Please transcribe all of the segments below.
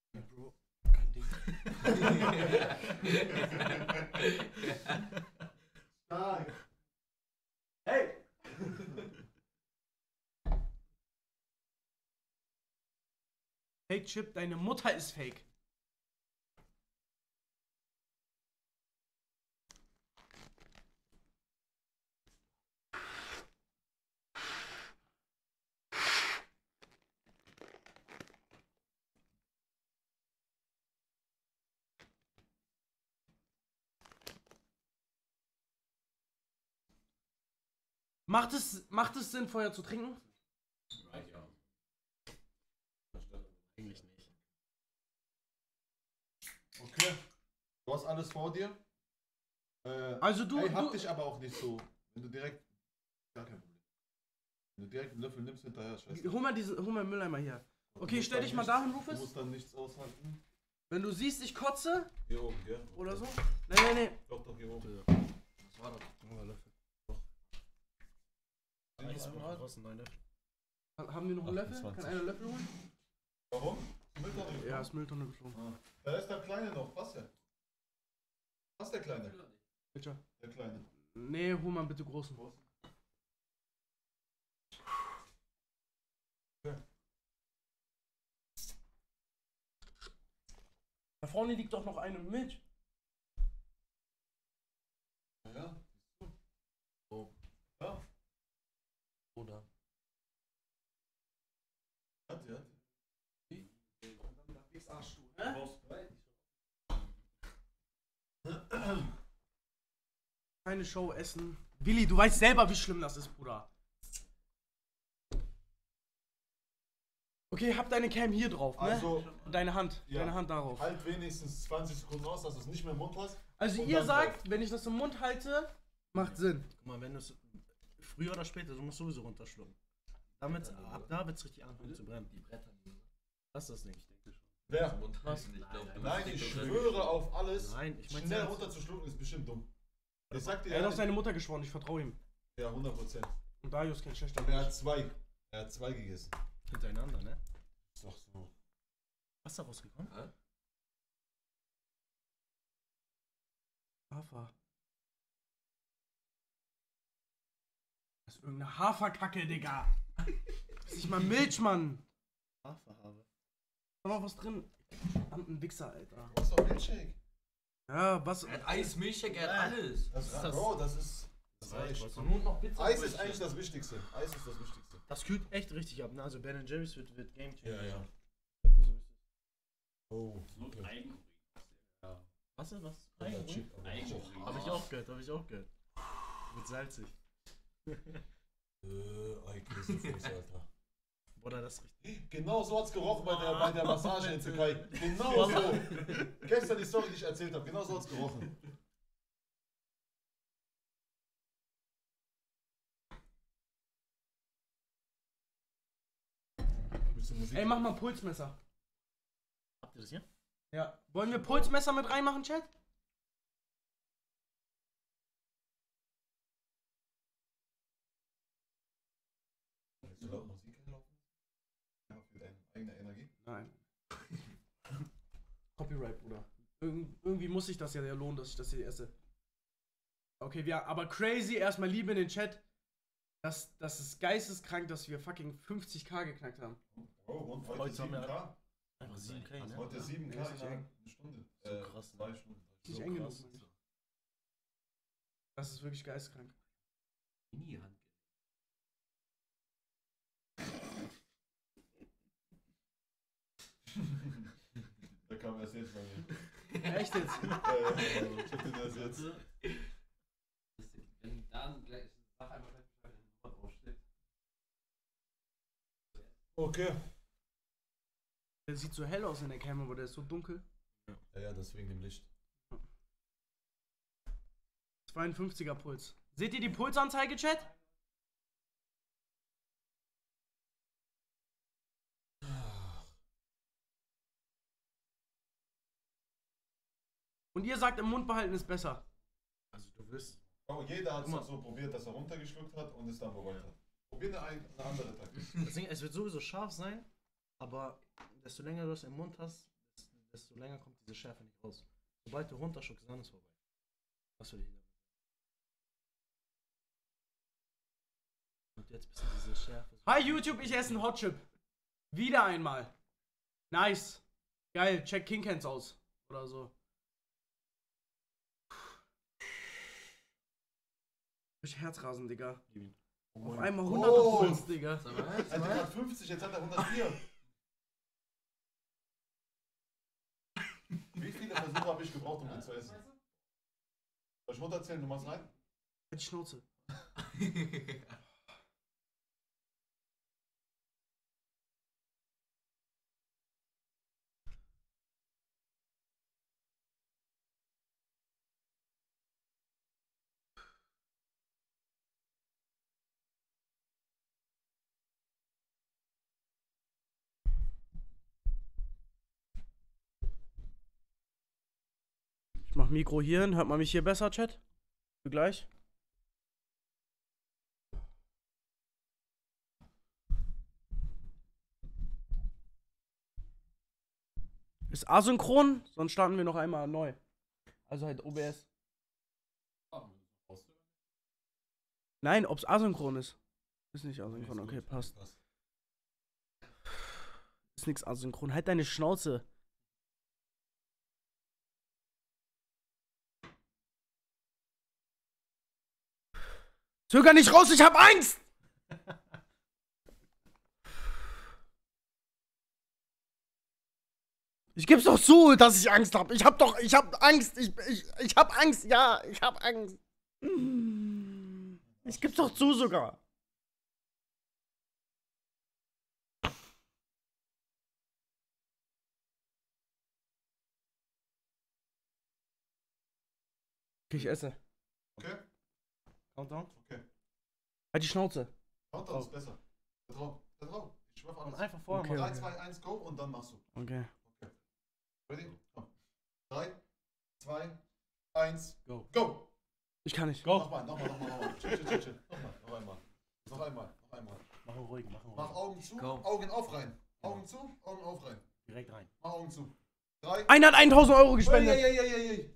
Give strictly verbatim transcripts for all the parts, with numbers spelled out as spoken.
Ja, Bro, kein Ding. Stark. Hey! Hey Chip, deine Mutter ist fake. Macht es, macht es Sinn, Feuer zu trinken? Ja. Eigentlich nicht. Okay. Du hast alles vor dir. Äh, Also du, ey, hab du dich aber auch nicht so. Wenn du direkt. Gar kein Problem. Wenn du direkt einen Löffel nimmst hinterher, scheiße. hol mal diesen, hol mal den Mülleimer hier. Du Okay, musst stell dann dich mal nichts- dahin, Du Rufus. musst dann nichts aushalten. Wenn du siehst, ich kotze Hier oben, gell? oder so. Nee, nee, nee. Doch, doch, hier oben. Was war das? Oh, Löffel. Einmal. Draußen, neun Löffel. Ha- Haben wir noch einen Löffel? achtundzwanzig. Kann einer Löffel holen? Warum? Mülltonne. Ja, ist Mülltonne geflogen. Ah. Da ist der Kleine noch. Was denn? Was der Kleine? Bitte. Der Kleine. Nee, hol mal bitte großen. Da vorne liegt doch noch eine Milch. Ja. Oh. Ja. Oder? Hat sie, hat Keine Show essen. Willi, du weißt selber, wie schlimm das ist, Bruder. Okay, hab deine Cam hier drauf, ne? Also, Deine Hand, ja. deine Hand darauf. halt wenigstens zwanzig Sekunden aus, dass du es nicht mehr im Mund hast. Also und ihr dann sagt, wenn ich das im Mund halte, macht Sinn. Guck mal, wenn du es früher oder später, du musst sowieso runterschlucken. Damit, ab da wird es richtig anfangen zu brennen. Die Bretter. Das ist das Ding. Ich denke schon. Wer? Was? Ich glaub, Nein, ich schwöre auf alles. Nein, ich meine Schnell runterzuschlucken ist bestimmt dumm. Ich sag dir Er hat auf ehrlich, seine Mutter geschworen, ich vertraue ihm. ja, hundert Prozent. Und Darius ist kein schlechter Er hat Mensch. zwei. Er hat zwei gegessen. hintereinander, ne? Ist doch so. Was ist da rausgekommen? Hä? Hafer. Das ist irgendeine Haferkacke, Digga. Das ist nicht mal Milch, Mann. Haferhabe. Da noch was drin. Verdammten Wichser, Alter. Was ist doch Milchshake? Ja, was? Er hat Eis, Milchshake, er hat alles. Das, ist das? Bro, das ist. Das Das reicht. reicht. Und noch Pizza. Eis ist eigentlich das Wichtigste. Eis ist das Wichtigste. Das kühlt echt richtig ab, ne? Also Ben Jerry's wird, wird Game Changer. Ja, ja. So ist es. Oh. Not okay. Eigenurin. Ja. Was ist was? Ja, Eigenurin? Chip, aber- Eigenurin. Hab ich auch gehört, hab ich auch gehört. Wird salzig. Äh, Eikäsefuß, Alter. Bruder, das ist richtig. Genau so hat's gerochen bei der, bei der Massage in Türkei. Genau so. Gestern die Story, die ich erzählt habe. Genau so hat's gerochen. Willst du Musik? Ey, mach mal ein Pulsmesser. Habt ihr das hier? Ja. Wollen wir Pulsmesser mit reinmachen, Chat? Willst du laut Musik hinlaufen? Ja, für deine eigene Energie. Nein. Copyright, Bruder. Irg irgendwie muss sich das ja sehr lohnen, dass ich das hier esse. Okay, wir, aber crazy, erstmal Liebe in den Chat. Das, das ist geisteskrank, dass wir fucking fünfzig K geknackt haben. Oh, und heute Heute haben wir- sieben K. Einfach sieben K, ne? Heute sieben Nee, K ist nicht in eng. einer Stunde. So Äh, krass, ne? Zwei Stunden. Nicht So eng genug, krass. Mann. Das ist wirklich geisteskrank. Mini-Hand. Da kam erst jetzt bei mir. Echt jetzt? Äh, äh, check dir das jetzt. Wenn dann gleich, sag einfach gleich Bescheid, wenn die Nummer draufsteht. Okay. Der sieht so hell aus in der Cam, aber der ist so dunkel. Ja, ja, deswegen dem Licht. zweiundfünfziger Puls. Seht ihr die Pulsanzeige, Chat? Und ihr sagt, im Mund behalten ist besser. Also du wirst. Oh, jeder hat es Guck doch mal. so probiert, dass er runtergeschluckt hat und es dann bereut hat. Probier eine, ein- eine andere Taktik. Das Ding, es wird sowieso scharf sein, aber desto länger du es im Mund hast, desto länger kommt diese Schärfe nicht raus. Sobald du runterschluckst, dann ist vorbei. Was will ich damit? Und jetzt bisschen diese Schärfe. Hi YouTube, ich esse einen Hot Chip. Wieder einmal. Nice. Geil, check King Cans aus. Oder so. Ich Herzrasen, Digga. Oh Auf Mann. einmal hunderter Oh. Puls, Digga. Sag mal, Er hatte gerade fünfzig, jetzt hat er hundertvier. Wie viele Versuche habe ich gebraucht, um den zu essen? Soll ich runterzählen? Du machst rein? Die Schnauze. Ich mach Mikro hier hin. Hört man mich hier besser, Chat? Für gleich. Ist asynchron, sonst starten wir noch einmal neu. Also halt O B S. Nein, ob's asynchron ist. Ist nicht asynchron, okay, passt. Ist nix asynchron. Halt deine Schnauze. Zöger nicht raus, ich hab Angst! Ich geb's doch zu, dass ich Angst hab. Ich hab doch, ich hab Angst. Ich, ich, ich hab Angst, ja, ich hab Angst. Ich geb's doch zu sogar. Okay, ich esse. Okay? Countdown. Okay. Halt die Schnauze. Countdown Oh. ist besser. Vertrau. Vertrau. Ich schwör auf Und alles. einfach vorher Okay. machen. drei, zwei, eins, go und dann machst du. Okay. Ready? Komm. drei, zwei, eins, Go. go! Ich kann nicht. Go. Nochmal, nochmal, nochmal, nochmal. Chill, chill, chill, chill. Nochmal, noch einmal. Noch einmal, noch einmal. Machen ruhig, machen Mach ruhig. Augen zu, Go. Augen auf rein. Augen zu, Augen auf rein. Direkt rein. Mach Augen zu. drei. Einer hat tausend Euro gespendet. Ey, ey, ey, ey, ey.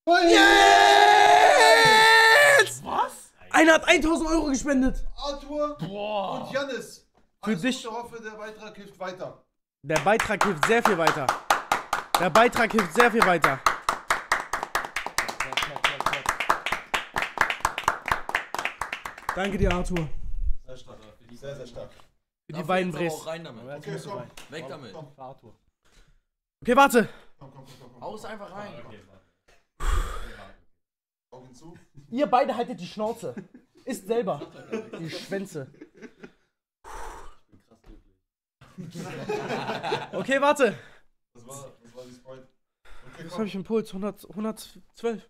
Yes! Was? Einer hat tausend Euro gespendet. Arthur Boah. und Jannis. Für Alles dich. Gute, hoffe, der Beitrag hilft weiter. Der Beitrag hilft sehr viel weiter. Der Beitrag hilft sehr viel weiter. Danke dir, Arthur. Sehr stark. Sehr, sehr stark. Für die beiden Jetzt aber Brees. auch rein damit. Jetzt Okay, musst du komm. rein. Weg Komm, damit. Komm, Für Arthur. Okay, warte. komm, komm, komm, komm, komm. Haus einfach rein. Augen zu. Ihr beide haltet die Schnauze. Isst selber. Die Schwänze. Okay, warte. Das war, das war die Sprite. Okay, Was komm. habe ich im Puls? hundert, hundertzwölf.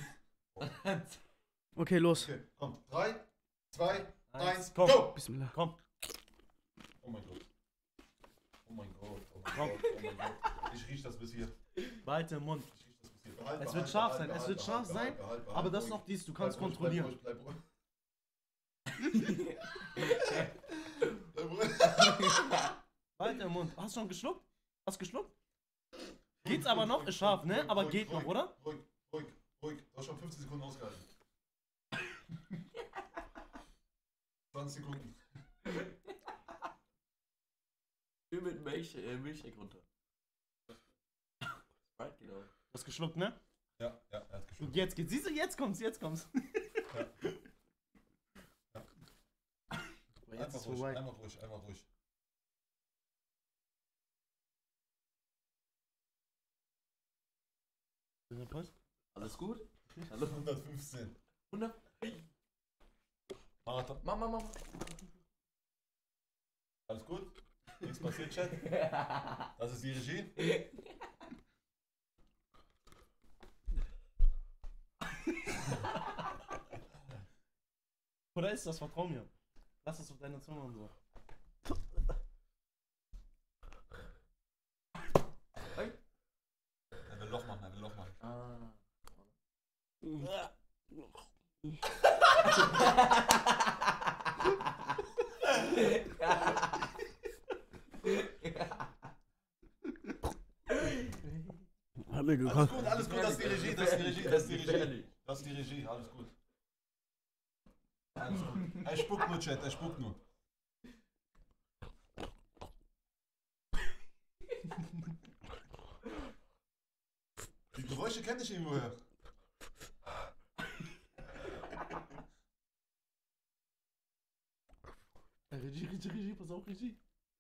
Okay, los. Okay, komm. drei, zwei, eins, komm. go! Bismillah. Komm. Oh mein Gott. Oh mein Gott. Oh mein Komm. Gott. Oh mein Gott. Ich riech das bis hier. Behalte im Mund. Ich riech das bis hier. Behalt, Es behalt, wird scharf behalt, sein, es behalt, wird behalt, scharf behalt, sein, behalt, behalt, aber das ist ruhig. noch dies, du Bleib kannst ruhig, kontrollieren. Bleib ruhig, bleib ruhig. Bleib ruhig. Behalte im Mund. Hast du schon geschluckt? Hast du geschluckt? Geht's aber noch? Ist scharf, ne? Aber Ruhig, geht noch, ruhig, oder? Ruhig, ruhig, ruhig. Du hast schon fünfzehn Sekunden ausgehalten. zwanzig Sekunden. Schön mit Milch, äh, Milchshake runter. Right, genau. Du hast geschluckt, ne? Ja, ja, er hat Und geschluckt. jetzt geht's. Siehst du, jetzt kommt's, jetzt kommt's. Ja. Aber jetzt Einfach ist ruhig, vorbei. einfach ruhig, einfach ruhig. Alles gut? Hallo? hundertfünfzehn. hundert? Marathon. Mach, mach, mach. Alles gut? Nichts passiert, Chat? Das ist die Regie. Oder ist das? Vertrau mir. Lass es auf deine Zunge und so. Er will Loch machen, er will Loch machen. Ah. Hab mir Alles gekocht. gut, alles gut, das ist die Regie, das ist die Regie, das ist die Regie. Das ist die Regie, alles gut. Alles gut. Er spuckt nur, Chat, er spuckt nur. Die Geräusche kenne ich irgendwoher. Regie, Regie, Regie, pass auf, Regie.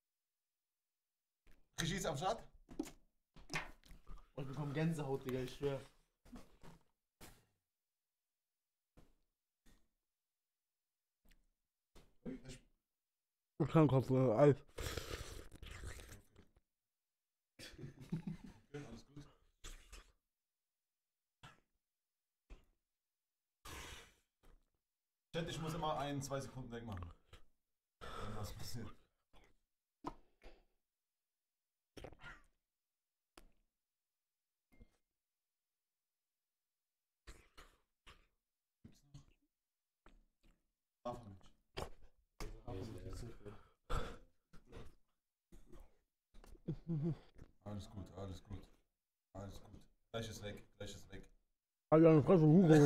Regie ist am Start. Und wir bekommen Gänsehaut, Digga, ich schwör. Ich kann Kopf, äh, Eis. Okay, alles gut. Chat, ich muss immer ein, zwei Sekunden wegmachen. Wenn was passiert. Alles gut, alles gut. Alles gut. Gleich ist weg, gleich ist weg. Alter, eine Fresse Hugo.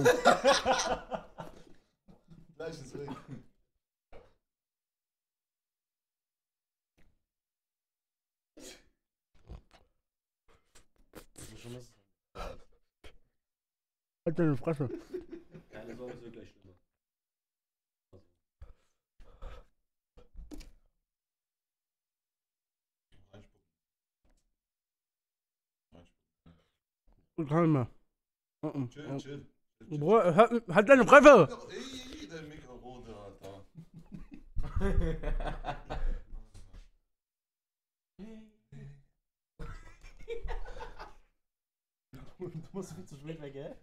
Gleich ist weg. Halt deine Fresse. Keine Sorge, es wird gleich schlimmer. Ich kann nicht mehr. Uh -uh. Chill, chill. chill, Bruder, halt, halt deine Fresse! chill. Ey, der Mikrofon, Alter. Du musst viel zu spät weg, gell?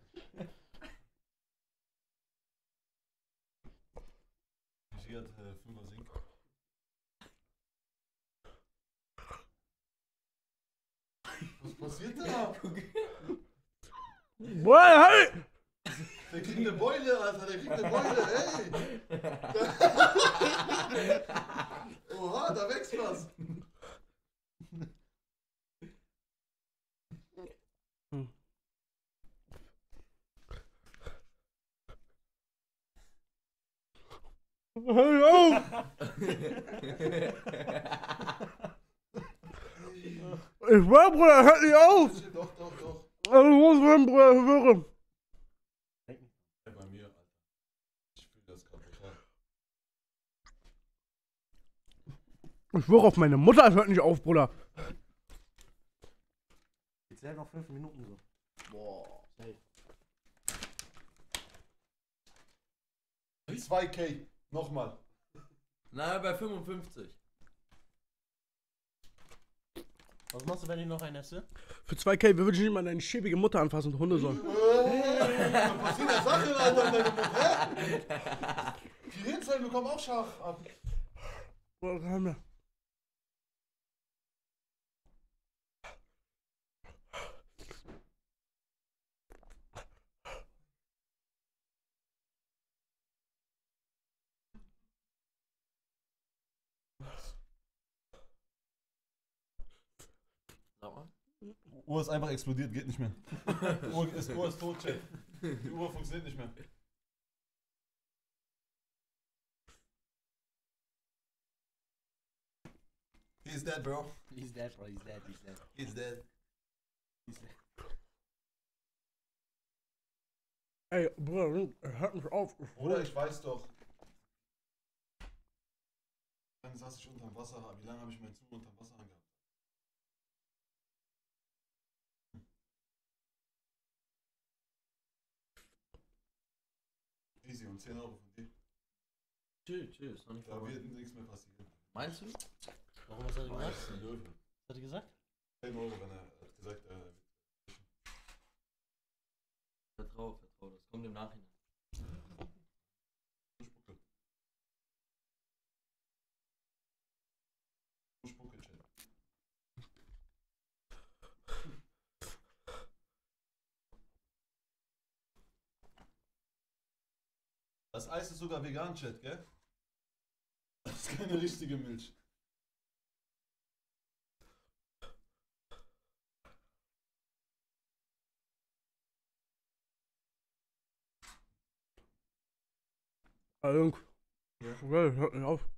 Ich gehe halt äh, fünfer Sink. Was passiert da? Bruder, halt! Der kriegt eine Beule, Alter, der kriegt eine Beule, ey! Oha, da wächst was! Hör auf! Ich war, Bruder, hört nicht auf! Doch, doch, doch. Also, wo ist mein Bruder, ich höre. Bei mir, Alter. Ich fühle das gerade total. Ich schwöre auf meine Mutter, es hört nicht auf, Bruder. Jetzt werden noch fünf Minuten so. Boah. Hey. zwei K, nochmal. Na, bei fünfundfünfzig. Was machst du, wenn ich noch einen esse? Für zwei K würde ich nicht mal deine schäbige Mutter anfassen und Hundesohn. Was passiert der Sache, Alter, deine Mutter? Die Hirnzellen bekommen auch scharf ab. Bruder, kann mehr. Sag mal. Uhr ist einfach explodiert, geht nicht mehr. Uhr ist, Uhr ist tot, Chat. Die Uhr funktioniert nicht mehr. He's dead, bro. He's dead, bro. He's dead. He's dead. He's dead. He's dead. Ey, Bruder, hört mich auf. Bruder, ich weiß doch. Wie lange saß ich unterm Wasser? Wie lange habe ich meinen Zug unterm Wasser angehabt? Easy und zehn Euro von dir. Chill, chill, ist noch nicht Da vorbei. wird nichts mehr passieren. Meinst du? Warum, was hat er gesagt? Das ist ein Löwe. Was hat er gesagt? zehn Euro, wenn er hat gesagt, äh, Vertrau, vertrau, das kommt im Nachhinein. Spucke. Spucke, Chat. Das Eis ist sogar vegan, Chat, gell? Das ist keine richtige Milch. Also, Ja. ja, hört nicht auf.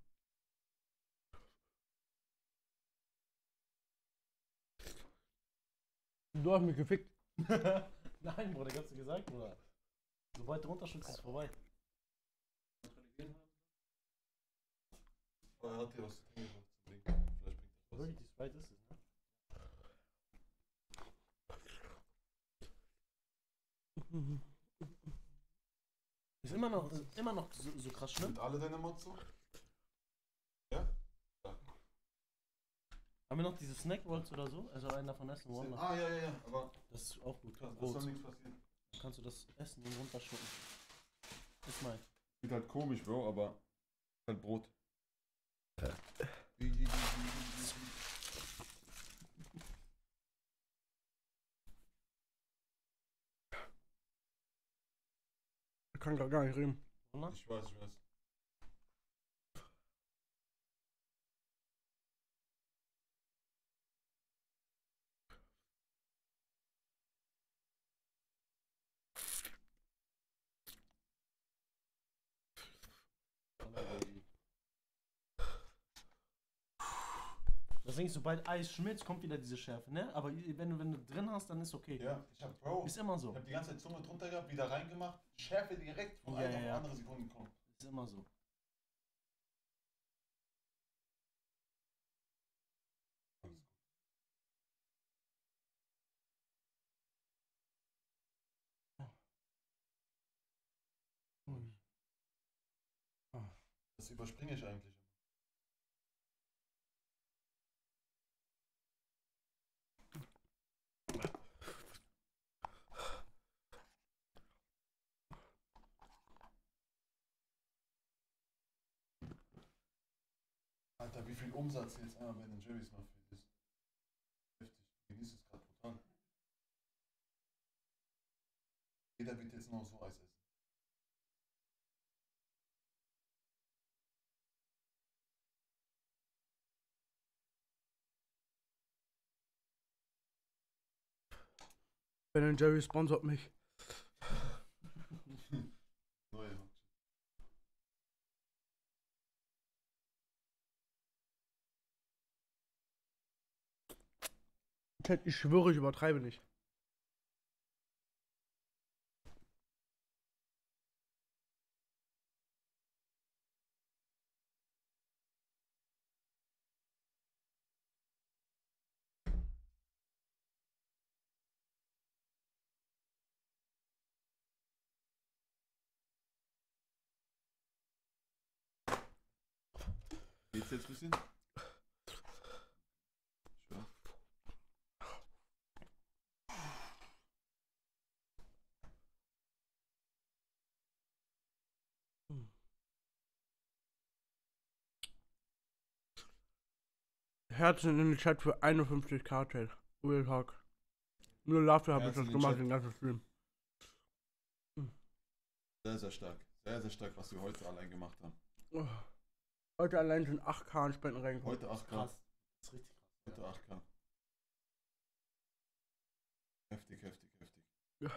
Du hast mich gefickt. Nein, Bruder, hast du gesagt, Bruder. Sobald du runterschluckst, ist es vorbei. Oh, er hat dir was zu trinken gemacht zum Ding. Vielleicht bringt das was. Wirklich, die Sprite ist es, ne? Ist immer noch, ist immer noch so, so krass schlimm. Sind alle deine Mods so? Haben wir noch diese Snack Rolls oder so? Also einen davon essen wollen wir. Ah, ja, ja, ja, aber Das ist auch gut. krass, das Brot. soll nichts passieren. Dann kannst du das essen und runterschlucken. Ist mal. Sieht halt komisch, Bro, aber ist halt Brot. Ich kann gar nicht reden. Oder? Ich weiß, ich weiß. Deswegen, sobald Eis schmilzt, kommt wieder diese Schärfe, ne? Aber wenn du, wenn du drin hast, dann ist okay. Ja, ich hab, Bro, Ist immer ich so. hab die ganze Zeit Zunge drunter gehabt, wieder reingemacht, Schärfe direkt von Ja, einer ja, auf ja. andere Sekunde gekommen. Ist immer so. Das überspringe ich eigentlich. Alter, wie viel Umsatz jetzt einmal bei den Jerry's mal für ist. Heftig. Genieß es gerade brutal. Jeder wird jetzt noch so Eis essen. Ben Jerry sponsort mich. Neue. Chat, ich schwöre, ich übertreibe nicht. Geht's jetzt ein bisschen? Schwör. Herzen in den Chat für einundfünfzig K Chat. Real Talk. Nur dafür habe ich Herzen das in den gemacht, Chat. den ganzen Stream. Sehr, sehr stark. Sehr, sehr stark, was wir heute allein gemacht haben. Oh. Heute allein sind acht K an Spenden reingekommen. Heute acht K. Krass. Das ist richtig krass. Heute acht K. Heftig, heftig, heftig. Ja.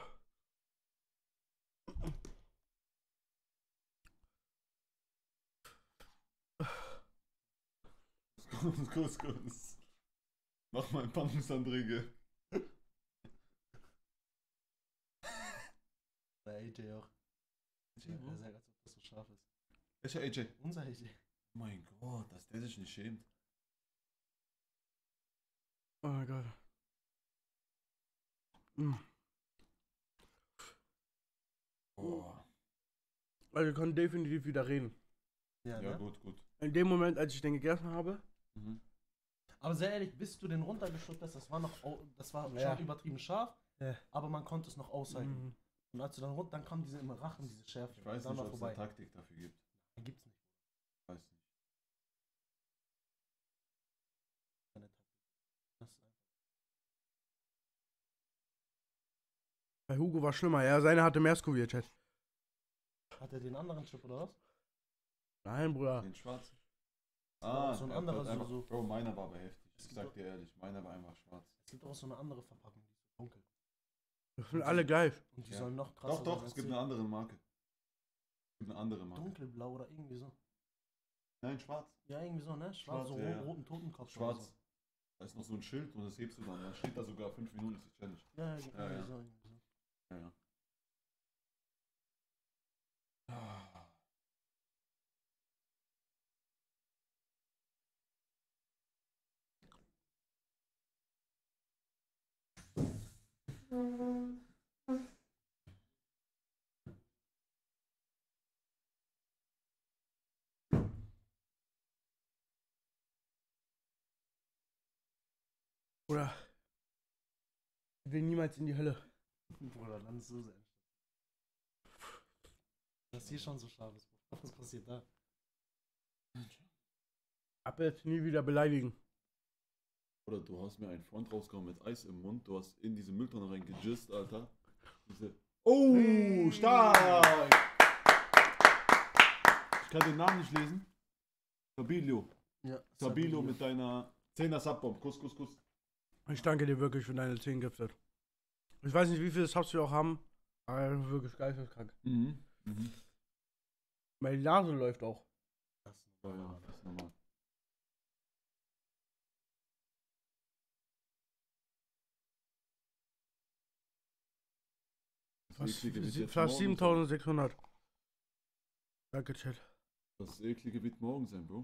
Kuss, Kuss, Kuss. Mach mal ein paar Nussandrige. Der A J auch. Der sagt, als ob das so scharf ist. Welcher A J? Unser A J. Oh mein Gott, dass der sich nicht schämt. Oh mein Gott. Mm. Boah. Also wir können definitiv wieder reden. Ja, Ja, ne? gut, gut. In dem Moment, als ich den gegessen habe, Mhm. Aber sehr ehrlich, bis du den runtergeschluckt hast, das war noch, au- das war Ja. schon übertrieben scharf, Ja. aber man konnte es noch aushalten. Mhm. Und als du dann runter, dann kam diese im Rachen, diese Schärfe. Ich weiß dann nicht, war ob es vorbei. eine Taktik dafür gibt. Dann gibt's nicht. Ich weiß nicht. Keine Taktik. Das ist einfach. bei Hugo war schlimmer. Ja, seine hatte mehr Scoville-Chat. Hat er den anderen Chip oder was? Nein, Bruder. Den schwarzen. auch so ein er hat anderer, so- einfach, so- Bro, meiner war aber heftig. Es Ich gibt sag doch- dir ehrlich, meiner war einfach schwarz. Es gibt auch so eine andere Verpackung, die ist so dunkel. Das sind alle gleich. Und die Ja. sollen noch krasser Doch, doch, sein es als gibt die. eine andere Marke. Eine andere Marke. Dunkelblau oder irgendwie so. Nein, schwarz. Ja, irgendwie so, ne? Schwarz, Schwarz, so ja, ja. roten Totenkopf. Schwarz. Oder so. Da ist noch so ein Schild und das hebst du dann. Da steht da sogar fünf Minuten ist die Challenge. Ja, ja, irgendwie Ja, ja. so. Irgendwie so. Ja, ja. Ah. Oder ich will niemals in die Hölle. Bruder, dann ist so sehr. Das ist hier schon so scharf ist. Was passiert da? Ab jetzt nie wieder beleidigen. Oder du hast mir einen Front rausgehauen mit Eis im Mund, du hast in diese Mülltonne reingejist, Alter. Diese oh, Hey. stark! Ich kann den Namen nicht lesen. Sabilio. Ja. Sabilio mit deiner zehner Subbomb. Kuss, Kuss, Kuss. Ich danke dir wirklich für deine zehn Gifted. Ich weiß nicht, wie viele Subs wir auch haben, aber wirklich geisteskrank. Mhm. Mhm. Meine Nase läuft auch. Ja, ja, das ist normal. Das Fast, eklige wird sie- jetzt fast morgen sein. siebentausendsechshundert. Danke, Chat. Das eklige wird morgen sein, Bro.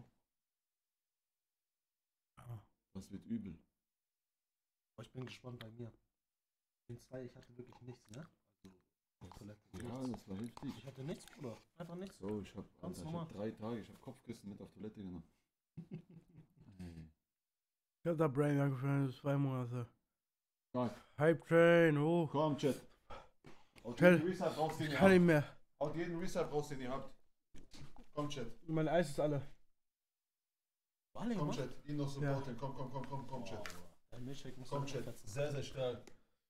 Das wird übel. Oh, ich bin gespannt bei mir. Den zwei, ich hatte wirklich nichts, ne? Also, auf Toilette. Ja, nichts. das war heftig. Ich hatte nichts, Bruder. Einfach nichts. So, ich hab, Ganz Alter, ich normal. hab drei Tage, ich hab Kopfkissen mit auf Toilette genommen. Hey. Ich hab da Brain, danke für deine zwei Monate. Geil. Hype Train, oh. Komm, Chat. Haut Chat. jeden Reset raus, den Ich ihr kann nicht habt. mehr. Haut jeden Reset raus, den ihr habt. Komm, Chat. Mein Eis ist alle. Alle Komm, gemacht? Chat. Ihn noch supporten. Komm, komm, komm, komm, komm, Chat. Dein Milchshake muss Komm, man Chat. fetzen. Sehr, sehr stark.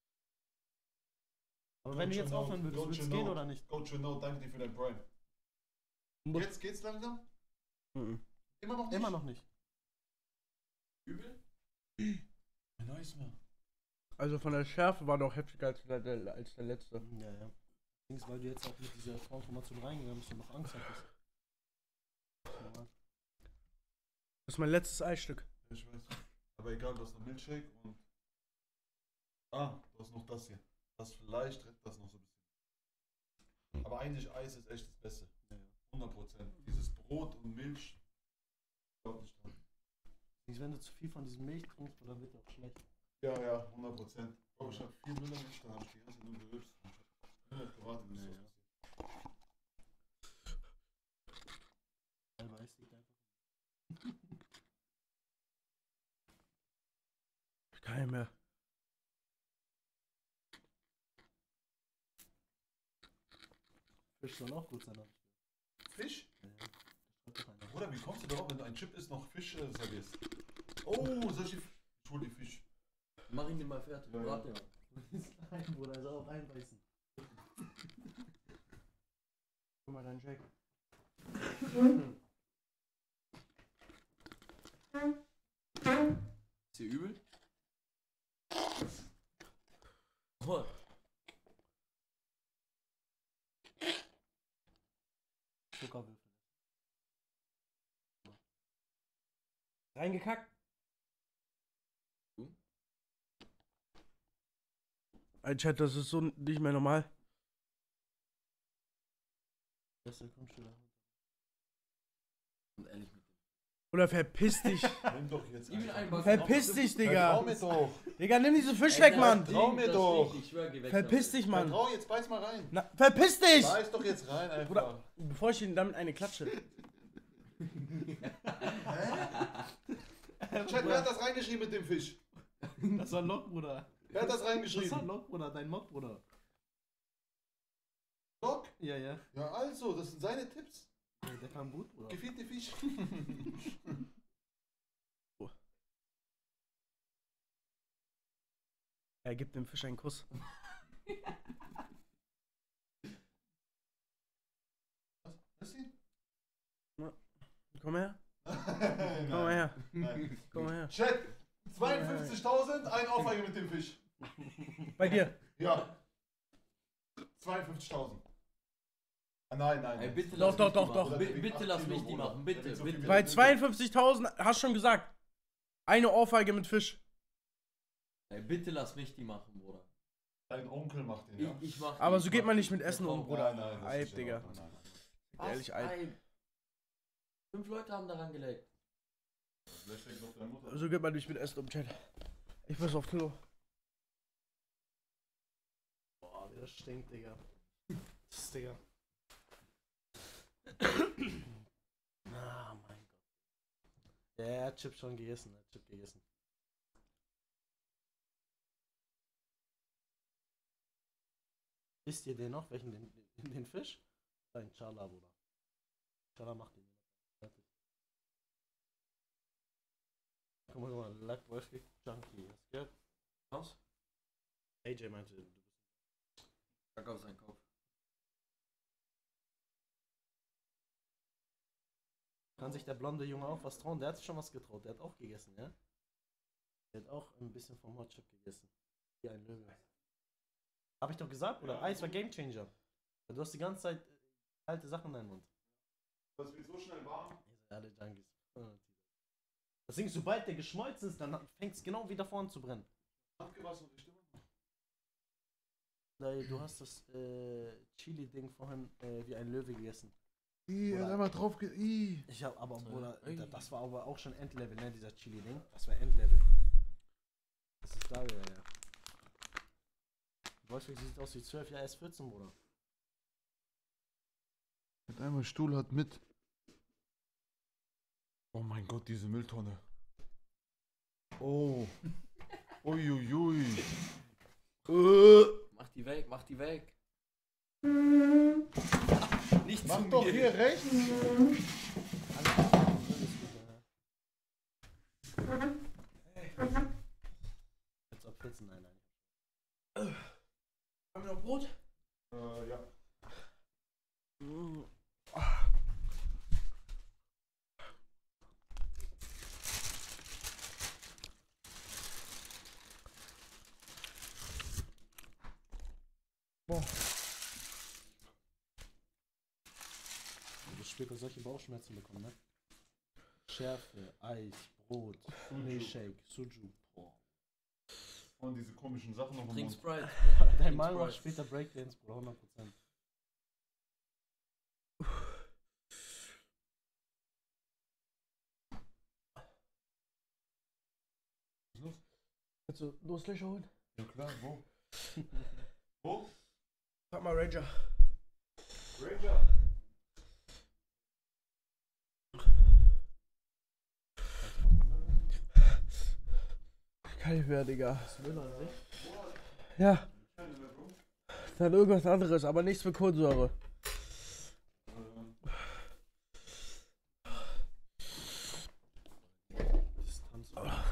Aber wenn du jetzt aufhören würdest, Go würdest to du gehen know. oder nicht? Coach No, danke dir für dein Prime. Muss- Jetzt geht's langsam? Mhm. Immer noch nicht? Immer noch nicht. Übel? Ein neues mehr. Also von der Schärfe war doch heftiger als der, der, als der letzte. Ja, ja. Allerdings, weil du jetzt auch mit dieser Transformation reingegangen bist und noch Angst hattest. Ja. Das ist mein letztes Eisstück. Ich weiß. Aber egal, du hast noch Milchshake und. Ah, du hast noch das hier. Das vielleicht rettet das noch so ein bisschen. Aber eigentlich Eis ist echt das Beste. Ja, ja. hundert Prozent. Dieses Brot und Milch. Glaub nicht dran. Wenn du zu viel von diesem Milch trinkst, dann wird auch schlecht. Ja, ja, hundert Prozent. Oh, ich hab viel Müllermilch, dann hab ich die ganze Zeit nur gerülpst. Ich hab nur noch gewartet, bis Ja, das ja. passiert. Halber Eis liegt einfach. Ich kann nicht mehr. Fisch soll auch gut sein, hab ich gehört. Fisch? Ja, ja. Das schreibt doch einer. Bruder, wie kommst du darauf, wenn du ein Chip isst, noch Fisch äh, servierst? Oh, solche. Ich hol die Fisch. Mach ihn dir mal fertig. Ja, ja. Warte. Nein, Bruder, soll auch reinbeißen. Guck mal deinen Shake. Ist hier übel? Oh, Zuckerwürfel. Reingekackt. Hm? Ein Chat, das ist so nicht mehr normal. Beste Grundschüler. und ehrlich mit dem. Oder verpiss dich. Nimm doch jetzt. Gib ihn einfach. einfach. Verpiss dich, Vertrau Digga. mir doch. Digga, nimm diese Fisch Ey, weg, das Mann. Ding, Trau mir das doch. Ding, Ich schwör, geh weg. Verpiss damit. dich, Mann. Vertrau, jetzt beiß mal rein. Na, verpiss dich! Beiß doch jetzt rein einfach. Bruder, bevor ich ihn damit eine klatsche. Chat, wer hat das reingeschrieben mit dem Fisch? Das war Lock, Bruder. Wer hat das Das war reingeschrieben? Lock, Bruder, dein Mod, Bruder. Doc? Ja, ja. Ja, also, das sind seine Tipps. Ja, der kam gut, Bruder. Gefiel dir Fisch? Er gibt dem Fisch einen Kuss. Was? Messi? Komm her. Nein. Komm mal her. Nein. Komm mal her. Chat, zweiundfünfzigtausend, ein Aufweige mit dem Fisch. Bei dir. Ja. zweiundfünfzigtausend. Ah, nein, nein. Ey, nein. bitte Doch, lass doch, mich doch, die doch. machen. Bi- Bitte lass mich die machen. Bitte, bitte. Bei zweiundfünfzigtausend hast du schon gesagt. Eine Ohrfeige mit Fisch. Ey, bitte lass mich die machen, Bruder. Dein Onkel macht den, Ich, ja? ich mach Aber die, so ich geht mach man die. nicht mit Essen um, Nein, Bruder. Nein, nein, das Eid, ist Digga. Nein, nein, nein. Was? Ehrlich, Eid. Ey. Fünf Leute haben daran gelegt. Vielleicht denkt doch deine Mutter. So geht man nicht mit Essen um, Chat. Ich muss auf Klo. Boah, wie das stinkt, Digga. Das ist, Digga. Ah, mein Gott. Ja, er hat Chip schon gegessen, er hat Chip gegessen. Isst ihr den noch? Welchen? Den, den, den Fisch? Dein Chala, Bruder. Chala macht den. Fertig. Guck mal, guck mal, Lack Wolfgang Junkie. Was geht? Was? A J meinte, du bist. Kack auf seinen Kopf. Kann sich der blonde Junge auch was trauen? Der hat sich schon was getraut. Der hat auch gegessen, ja? Der hat auch ein bisschen vom Hot Chip gegessen. Wie ein Löwe. Hab ich doch gesagt, oder? Eis war Game Changer. Du hast die ganze Zeit äh, alte Sachen in deinem Mund. Das wird so schnell warm. Ihr seid alle Junkies. Deswegen, sobald der geschmolzen ist, dann fängt es genau wieder vorne zu brennen. Abgewaschen und die Stimme. Du hast das äh, Chili-Ding vorhin äh, wie ein Löwe gegessen. Ih, er hat einmal drauf ge... Ih. Ich hab aber, Bruder, Ey. da- das war aber auch schon Endlevel, ne, dieser Chili-Ding. Das war Endlevel. Das ist da wieder, ja. Wolfgang sieht aus wie zwölf, ja, er ist vierzehn, Bruder. Mit einmal Stuhl hat mit. Oh mein Gott, diese Mülltonne. Oh. Uiuiui. Mach die weg, mach die weg. Nicht Mach zu doch mir. hier rechts. Jetzt ob vierzehn, nein, nein. Haben wir noch Brot? Äh, ja. Boah. Du wirst später solche Bauchschmerzen bekommen, ne? Schärfe, Eis, Brot, Milchshake, Suju. Boah. Und diese komischen Sachen noch im Trink Mund. Sprite. Dein Trink Mann macht Sprite. später Breakdance, Bruder, hundert Prozent. Was ist los? Kannst du Loslöcher holen? Ja klar, wo? Wo? Frag mal Ranger. Ranger. Kann ich mehr, Digga. Das Müll an sich? Ja. Dann irgendwas anderes, aber nichts mit Kohlensäure. Distanz.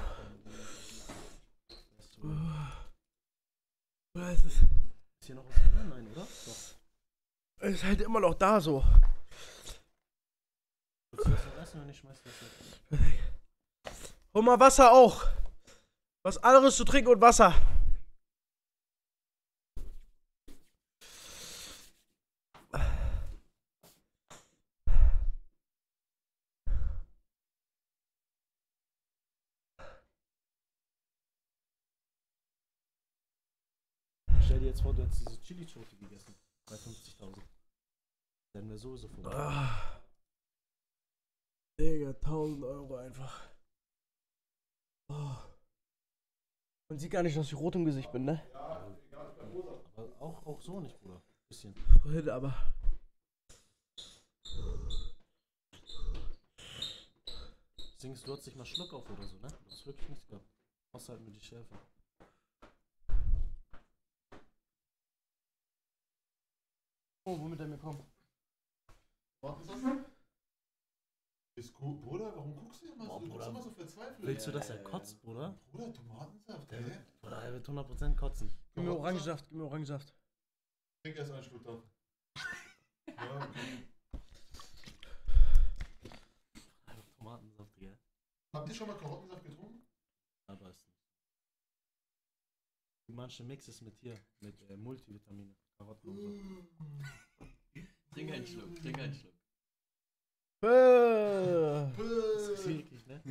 Es ist, Ist hier noch was drin? Nein, oder? Doch. es ist halt immer noch da so. Willst du das noch essen oder nicht? Schmeiß das weg. Hol mal Wasser auch. Was anderes zu trinken und Wasser. Stell dir jetzt vor, du hättest diese Chili-Schote gegessen. Bei fünfzigtausend. Dann wäre sowieso vorbei. Ah. Digga, tausend Euro einfach. Oh. Man sieht gar nicht, dass ich rot im Gesicht bin, ne? Aber auch, auch so nicht, Bruder. Bisschen. Vorhin aber. Singst du hast nicht mal Schluck auf oder so, ne? Du hast wirklich nichts gehabt. Außer halt mit die Schärfe. Oh, womit er mir kommt. Was ist das? Ist gut, Bruder, warum guckst du immer Boah, so? Du bist Bruder. immer so verzweifelt. Willst du, dass Ja, er ja, kotzt, Bruder? Bruder, Tomatensaft, Der hä? wird, Bruder, er wird hundert Prozent kotzen. Gib mir Orangensaft, gib mir Orangensaft. Trink erst einen Schluck davon. Ja, okay. Einfach Tomatensaft, gell? Habt ihr schon mal Karottensaft getrunken? Aber ist nicht. Manche Mixes mit hier, mit äh, Multivitamine, Karotten und so. Trink einen Schluck, trink einen Schluck. Das ist eklig, ne?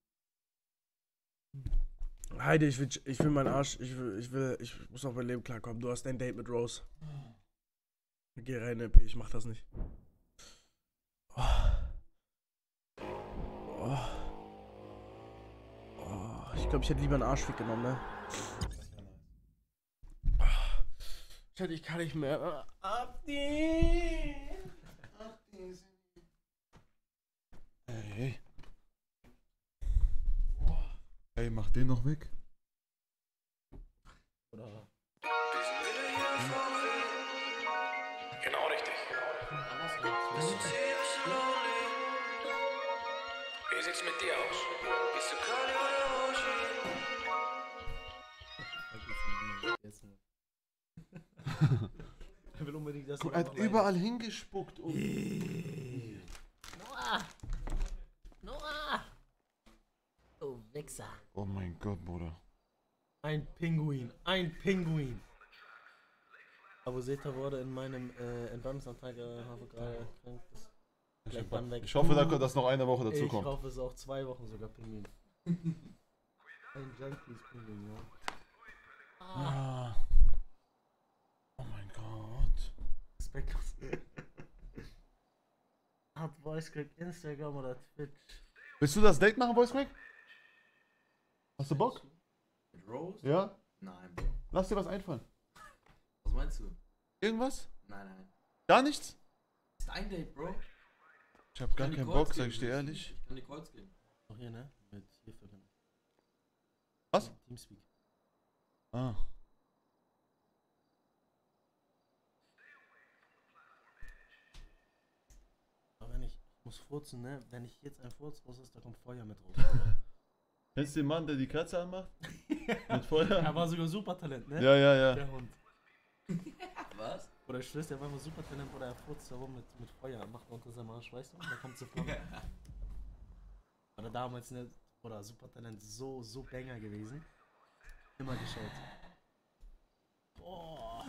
Heidi, ich will, ich will meinen Arsch, ich will, ich will, ich muss auf mein Leben klarkommen. Du hast dein Date mit Rose. Geh rein, M P, ich mach das nicht. Oh. Oh. Oh. Ich glaube, ich hätte lieber einen Arschfick genommen, ne? Ich, hätte, ich kann nicht mehr. Abdi! Hey, hey. Hey, mach den noch weg. Oder? Genau richtig. Wie sieht's mit dir aus? Bist du Kali oder Oshi? Er will unbedingt das. Guck, er hat überall hingespuckt. Und Noah! Noah! Du Wichser. oh mein Gott, Bruder. Ein Pinguin, ein Pinguin. Aber Seta wurde in meinem äh, Entbannungsantrag äh, habe gerade krank. Ich, Gleich dann weg. ich hoffe, da- dass noch eine Woche dazu Ich kommt. hoffe, es ist auch zwei Wochen sogar Pinguin. Ein Junkies-Pinguin, ja. Ah. Oh mein Gott. Respektlos. Hat Voice Crack Instagram oder Twitch? Willst du das Date machen, Voice Crack? Hast du Bock? Mit Rose? Ja? Nein, Bro. Lass dir was einfallen. Was meinst du? Irgendwas? Nein, nein. Gar nichts? Das ist ein Date, Bro. Ich hab gar kann die keinen Calls Bock, sag geben, ich dir willst du? ehrlich. Ich kann die Calls geben. Auch hier, ne? Mit hier verbinden. Was? Teamspeak. Ah. Aber wenn ich, ich muss furzen, ne? Wenn ich jetzt ein Furz raus ist, da kommt Feuer mit raus. Kennst du den Mann, der die Kerze anmacht? Mit Feuer? Er war sogar Supertalent, ne? Ja, ja, ja. Der Hund. Was? Oder ich schwör's, der war immer Supertalent, oder er furzt herum mit, mit Feuer, macht er unter seinem Arsch, weißt du? Da kommt so Flamme. Oder damals, ne? Oder Supertalent, so, so Banger gewesen. Immer geschaut. Boah.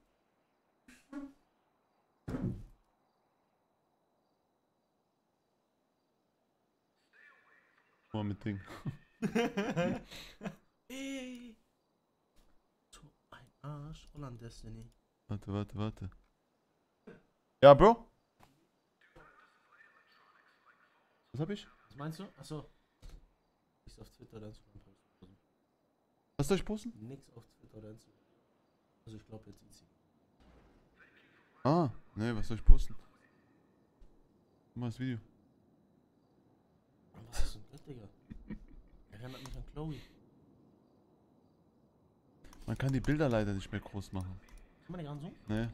Mal mit Ding. Ey. So ein Arsch. Holland Destiny. Warte, warte, warte. Ja, Bro? Was hab ich? Was meinst du? Achso. Nichts auf Twitter oder Instagram posten. Was soll ich posten? Nix auf Twitter oder Instagram. Also ich glaube jetzt easy. Ah, nee, was soll ich posten? Guck mal das Video. Was ist denn das, Digga? Er erinnert mich an Chloe. Man kann die Bilder leider nicht mehr groß machen. Kann man die gerade so? Nee.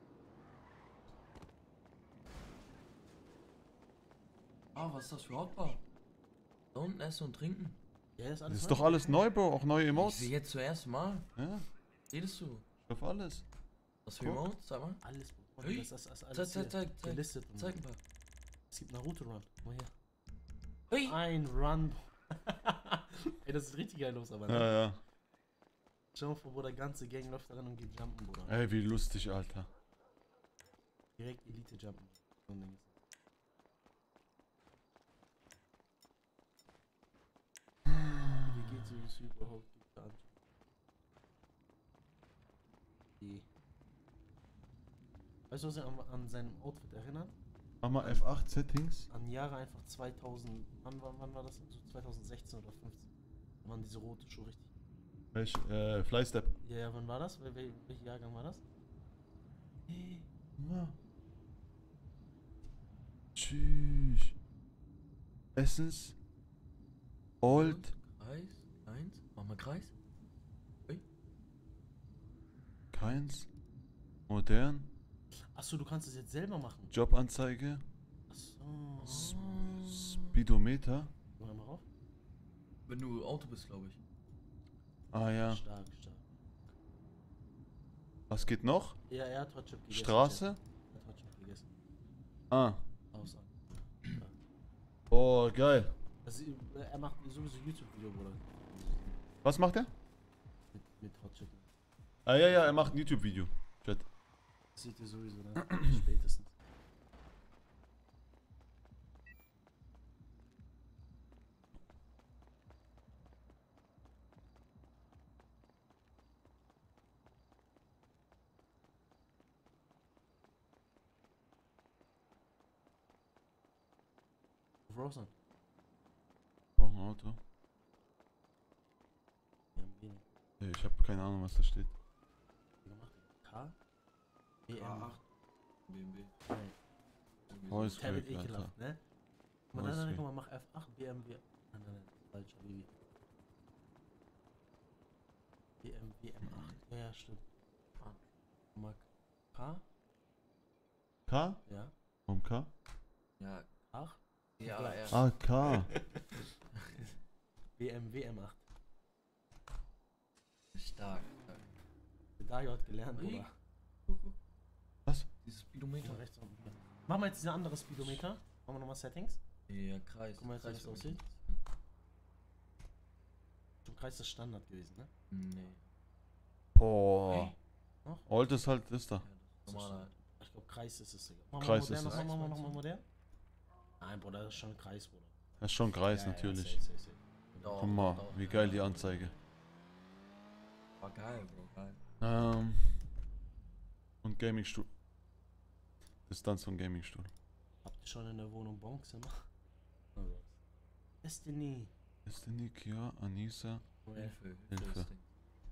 Ah, was ist das für Hotbar? Da unten essen und trinken. Ja, das ist Das alles ist neu. doch alles neu, Bro. Auch neue Ich Emotes. sehe jetzt zuerst Mal. Ja, Redest du? auf alles. Was für Guck. Emotes? Sag mal. Alles, Bro. Ui. Das, das, das ist Zeig, alles zeig, hier zeig, zeig. gelistet. und- Zeig mal. Es gibt Naruto Run. Mal hier. Hui. Ein Run. Ey, das ist richtig geil los, aber ne? Ja, ja. Schau mal vor, wo der ganze Gang läuft daran und geht jumpen, Bruder. Ey, wie lustig, Alter. Direkt Elite jumpen. So ein Ding ist das. Wie geht es überhaupt an? Die. Weißt du, was ich an, an seinem Outfit erinnert? Mach mal F acht Settings. An Jahre einfach zweitausend. Wann, wann, wann war das? So zweitausendsechzehn oder fünfzehn. Da waren diese rote Schuhe richtig. Welch, äh, Flystep. Ja, ja, wann war das? Wel wel welcher Jahrgang war das? Ja. Tschüss. Essens. Old. Kreis. Eins. Mach mal Kreis. Keins. Modern. Achso, du kannst es jetzt selber machen. Jobanzeige. Achso. Speedometer. Geh mal rauf. Wenn du Auto bist, glaube ich. Ah ja. Stark, stark. Was geht noch? Ja, er hat Hotchip gegessen. Straße. Er hat Hotchip gegessen. Ah. Aus an. Oh, geil. Also, er macht sowieso YouTube-Video, Bruder. Was macht er? Mit, mit Hotchip. Ah ja, ja, er macht ein YouTube-Video. Chat. Das seht ihr sowieso, ne? Spätestens. Frozen. Brauchen ein Auto. B M W. Nee, ich habe keine Ahnung, was da steht. Wie gemacht? K? B M A acht. B M W. Nein. Voice Tablet Crack, Alter. ekelhaft, ne? Guck mal, Voice dann, dann, Crack. guck mal, mach F acht, B M W. Nein, nein, nein, falsch, Bibi. B M W M acht. Ja, ja, stimmt. Ah. Mal K? K? Ja. Warum K? Ja, acht? ja, ja. Ah, K. B M W M acht. Stark. Der Dario hat gelernt, Ui. oder? Was? Dieses Speedometer. Rechts unten. Machen wir jetzt diese andere Speedometer. Machen wir nochmal Settings. Ja, Kreis. Guck mal jetzt, wie das aussieht. Zum Kreis ist Standard gewesen, ne? Nee. Boah. Noch? Alt ist halt, ist da. Ja, das ist normal halt. Ich glaube, Kreis ist es, Digga. Machen Kreis wir ist modern, es. Machen wir nochmal modern? Nein, Bruder, das ist schon Kreis, Bruder. Das ist schon Kreis, Ja, ja, natürlich. safe, safe, safe. Doch, Guck mal, doch. wie geil die Anzeige. War geil, Bro, geil. Ähm. Und Gamingstuhl. Distanz von Gamingstuhl. Habt ihr schon in der Wohnung Bonks gemacht? Also. Destiny. Destiny, Kia, Anissa. Hilfe, Hilfe. Hilfe. das Ding.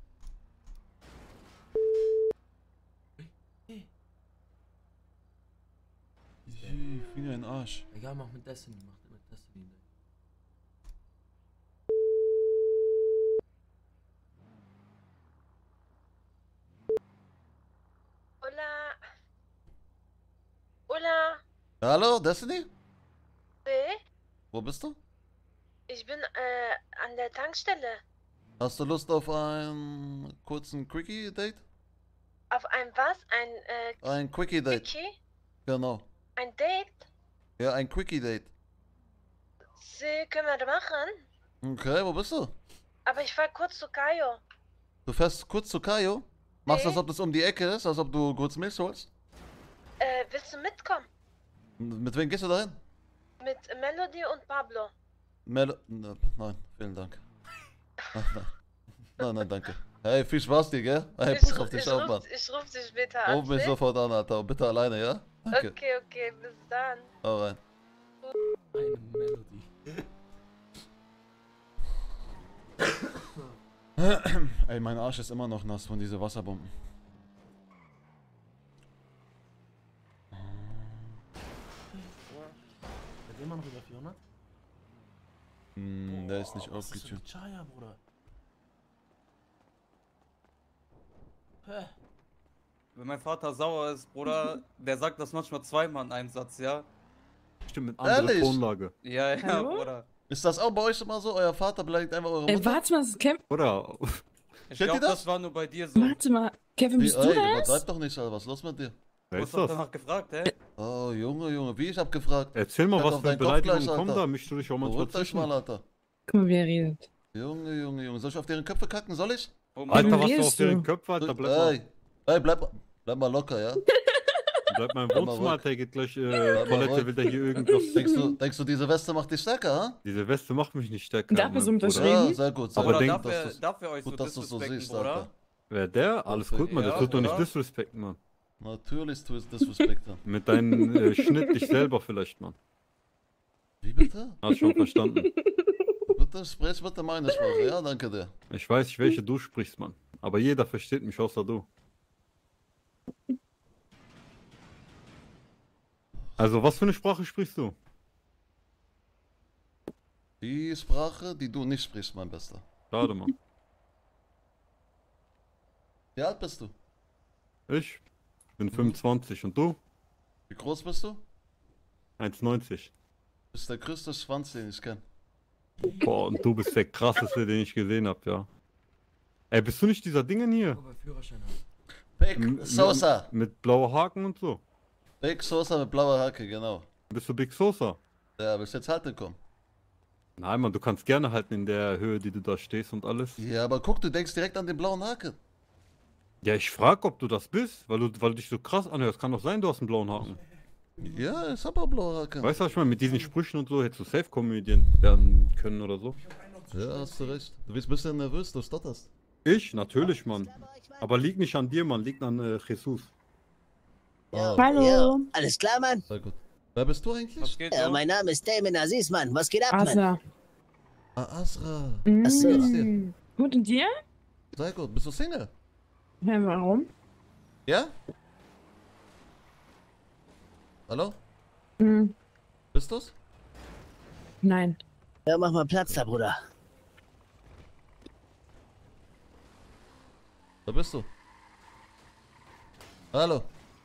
Ih, Finger in den Arsch. Egal, mach mit Destiny, mach mit Destiny. ne? Hola. Hola. Hallo, Destiny? Wer? Wo bist du? Ich bin äh, an der Tankstelle. Hast du Lust auf einen kurzen Quickie-Date? Auf ein was? Ein äh, Ein Quickie-Date, Quickie? genau. Ein Date? Ja, ein Quickie-Date. Sie können wir machen. Okay, wo bist du? Aber ich fahr kurz zu Kayo. Du fährst kurz zu Kayo? Machst, Nee. als ob das um die Ecke ist, als ob du kurz Milch holst? Äh, willst du mitkommen? M- Mit wem gehst du dahin? Mit Melody und Pablo. Mel... Ne, nein, vielen Dank. Nein, nein. Nein, nein, danke. Hey, viel Spaß dir, gell? Hey, Ich, pass ru- auf dich ich, auf, ruf, Mann. ich ruf dich später an. Ruf mich ne? sofort an, Alter. Bitte alleine, ja? Danke. Okay, okay, bis dann. Hau rein. Eine Melodie. Ey, mein Arsch ist immer noch nass von diesen Wasserbomben. Seid ihr immer noch über vierhundert? Hm, der ist nicht Boah, was ist das für aufgetunt. ein Chaya, Bruder? Hä? Wenn mein Vater sauer ist, Bruder, der sagt das manchmal zweimal in einem Satz, ja? Stimmt, mit anderer Ehrlich? Tonlage. Ja, ja, Hallo? Bruder. Ist das auch bei euch immer so? Euer Vater beleidigt einfach eure Ey, Mutter? warte mal, das ist Kev. Oder? Ich Kennt ihr glaube, das? das war nur bei dir so. Warte mal, Kevin, Wie, bist du ey, das? übertreib doch nicht, Alter. Was ist los mit dir? Du hast doch danach gefragt, hä? Oh, Junge, Junge. Wie, ich hab gefragt? Erzähl mal, Halt was auf für deinen Kopf Beleidigungen gleich, kommen Alter. da, mischst du dich auch manchmal Beruhigt euch zwischen. mal, Alter. Guck mal, wie er redet. Junge, Junge, Junge. Soll ich auf deren Köpfe kacken? Soll ich? Oh Alter, Warum was du auf redest deren du? Köpfe, Alter, bleib mal, Ey, ey, bleib, mal- bleib mal locker, ja? bleib mal im Bleib mal Wohnzimmer, ruhig. Alter, geht gleich äh, mal Toilette, ruhig. will der hier irgendwas. Denkst du, denkst du, diese Weste macht dich stärker, ha? Diese Weste macht mich nicht stärker. Darf er so mein Bruder. unterschreiben? Ja, sehr gut. Sehr Aber gut, denk- darf, dass er, du's- darf er euch so gut, dass du so disrespekten, siehst, Bruder? Alter. Wer der? Alles gut, man, Ja, das wird doch nicht oder? disrespekten, Mann. Natürlich tust du Disrespect an. Mit deinem äh, Schnitt dich selber vielleicht, Mann. Wie bitte? Hast schon verstanden. Bitte sprich bitte meine Sprache, ja? Danke dir. Ich weiß nicht, welche du sprichst, Mann. Aber jeder versteht mich außer du. Also, was für eine Sprache sprichst du? Die Sprache, die du nicht sprichst, mein Bester. Schade, Mann. Wie alt bist du? Ich bin fünfundzwanzig und du? Wie groß bist du? eins neunzig. Du bist der größte Schwanz, den ich kenne. Boah, und du bist der krasseste, den ich gesehen hab, ja. Ey, bist du nicht dieser Dingen hier? Aber Führerschein haben. Big M- Sosa. Mit, mit blauer Haken und so. Big Sosa mit blauer Hacke, genau. Bist du Big Sosa? Ja, willst du jetzt halten kommen? Nein, Mann, du kannst gerne halten in der Höhe, die du da stehst und alles. Ja, aber guck, du denkst direkt an den blauen Haken. Ja, ich frag, ob du das bist, weil du, weil du dich so krass anhörst. Kann doch sein, du hast einen blauen Haken. Ja, ich hab auch blaue Haken. Weißt du, was ich meine? Mit diesen Sprüchen und so hättest du Safe-Comedian werden können oder so. Ja, hast du recht. Du bist ein bisschen nervös, du stotterst. Ich? Natürlich, Mann. Aber liegt nicht an dir, Mann. Liegt an äh, Jesus. Ah, Hallo. Alles klar, Mann? sehr gut. Wer bist du eigentlich? Was geht Äh, so? mein Name ist Damon Aziz, Mann. Was geht ab, Mann? Asa. Ah, Asra. Ach so. Wie geht's dir? Mm. Gut, und dir? Sehr gut. Bist du Single? Ja, warum? Ja? Hallo? Mm. Bist du's? Nein. Ja, mach mal Platz da, Bruder. Da bist du. Hallo.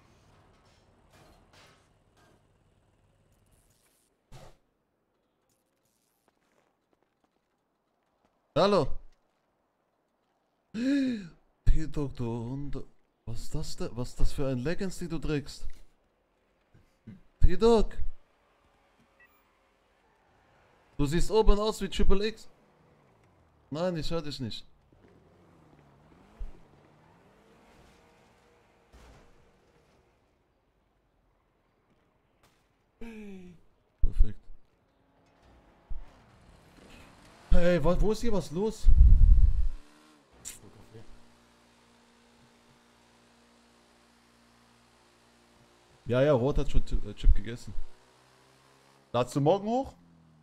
Hallo. Hey, Doktor, und was ist das denn? Was ist das für ein Leggings, die du trägst? Hey, Doc. Du siehst oben aus wie Triple X. Nein, ich höre dich nicht. Perfekt. Hey, wo, wo ist hier was los? Ja, ja, Rot hat schon äh, Chip gegessen. Ladst du morgen hoch?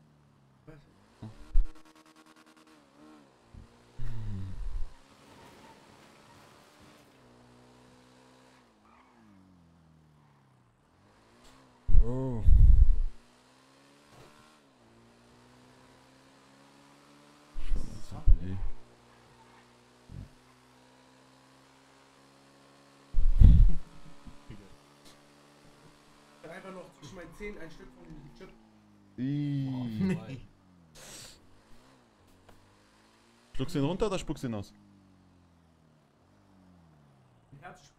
Oh. Hey. Einfach noch zwischen meinen Zähnen ein Stück von dem Chip. Ih. Schluckst du ihn runter oder spuckst du ihn aus? Herz.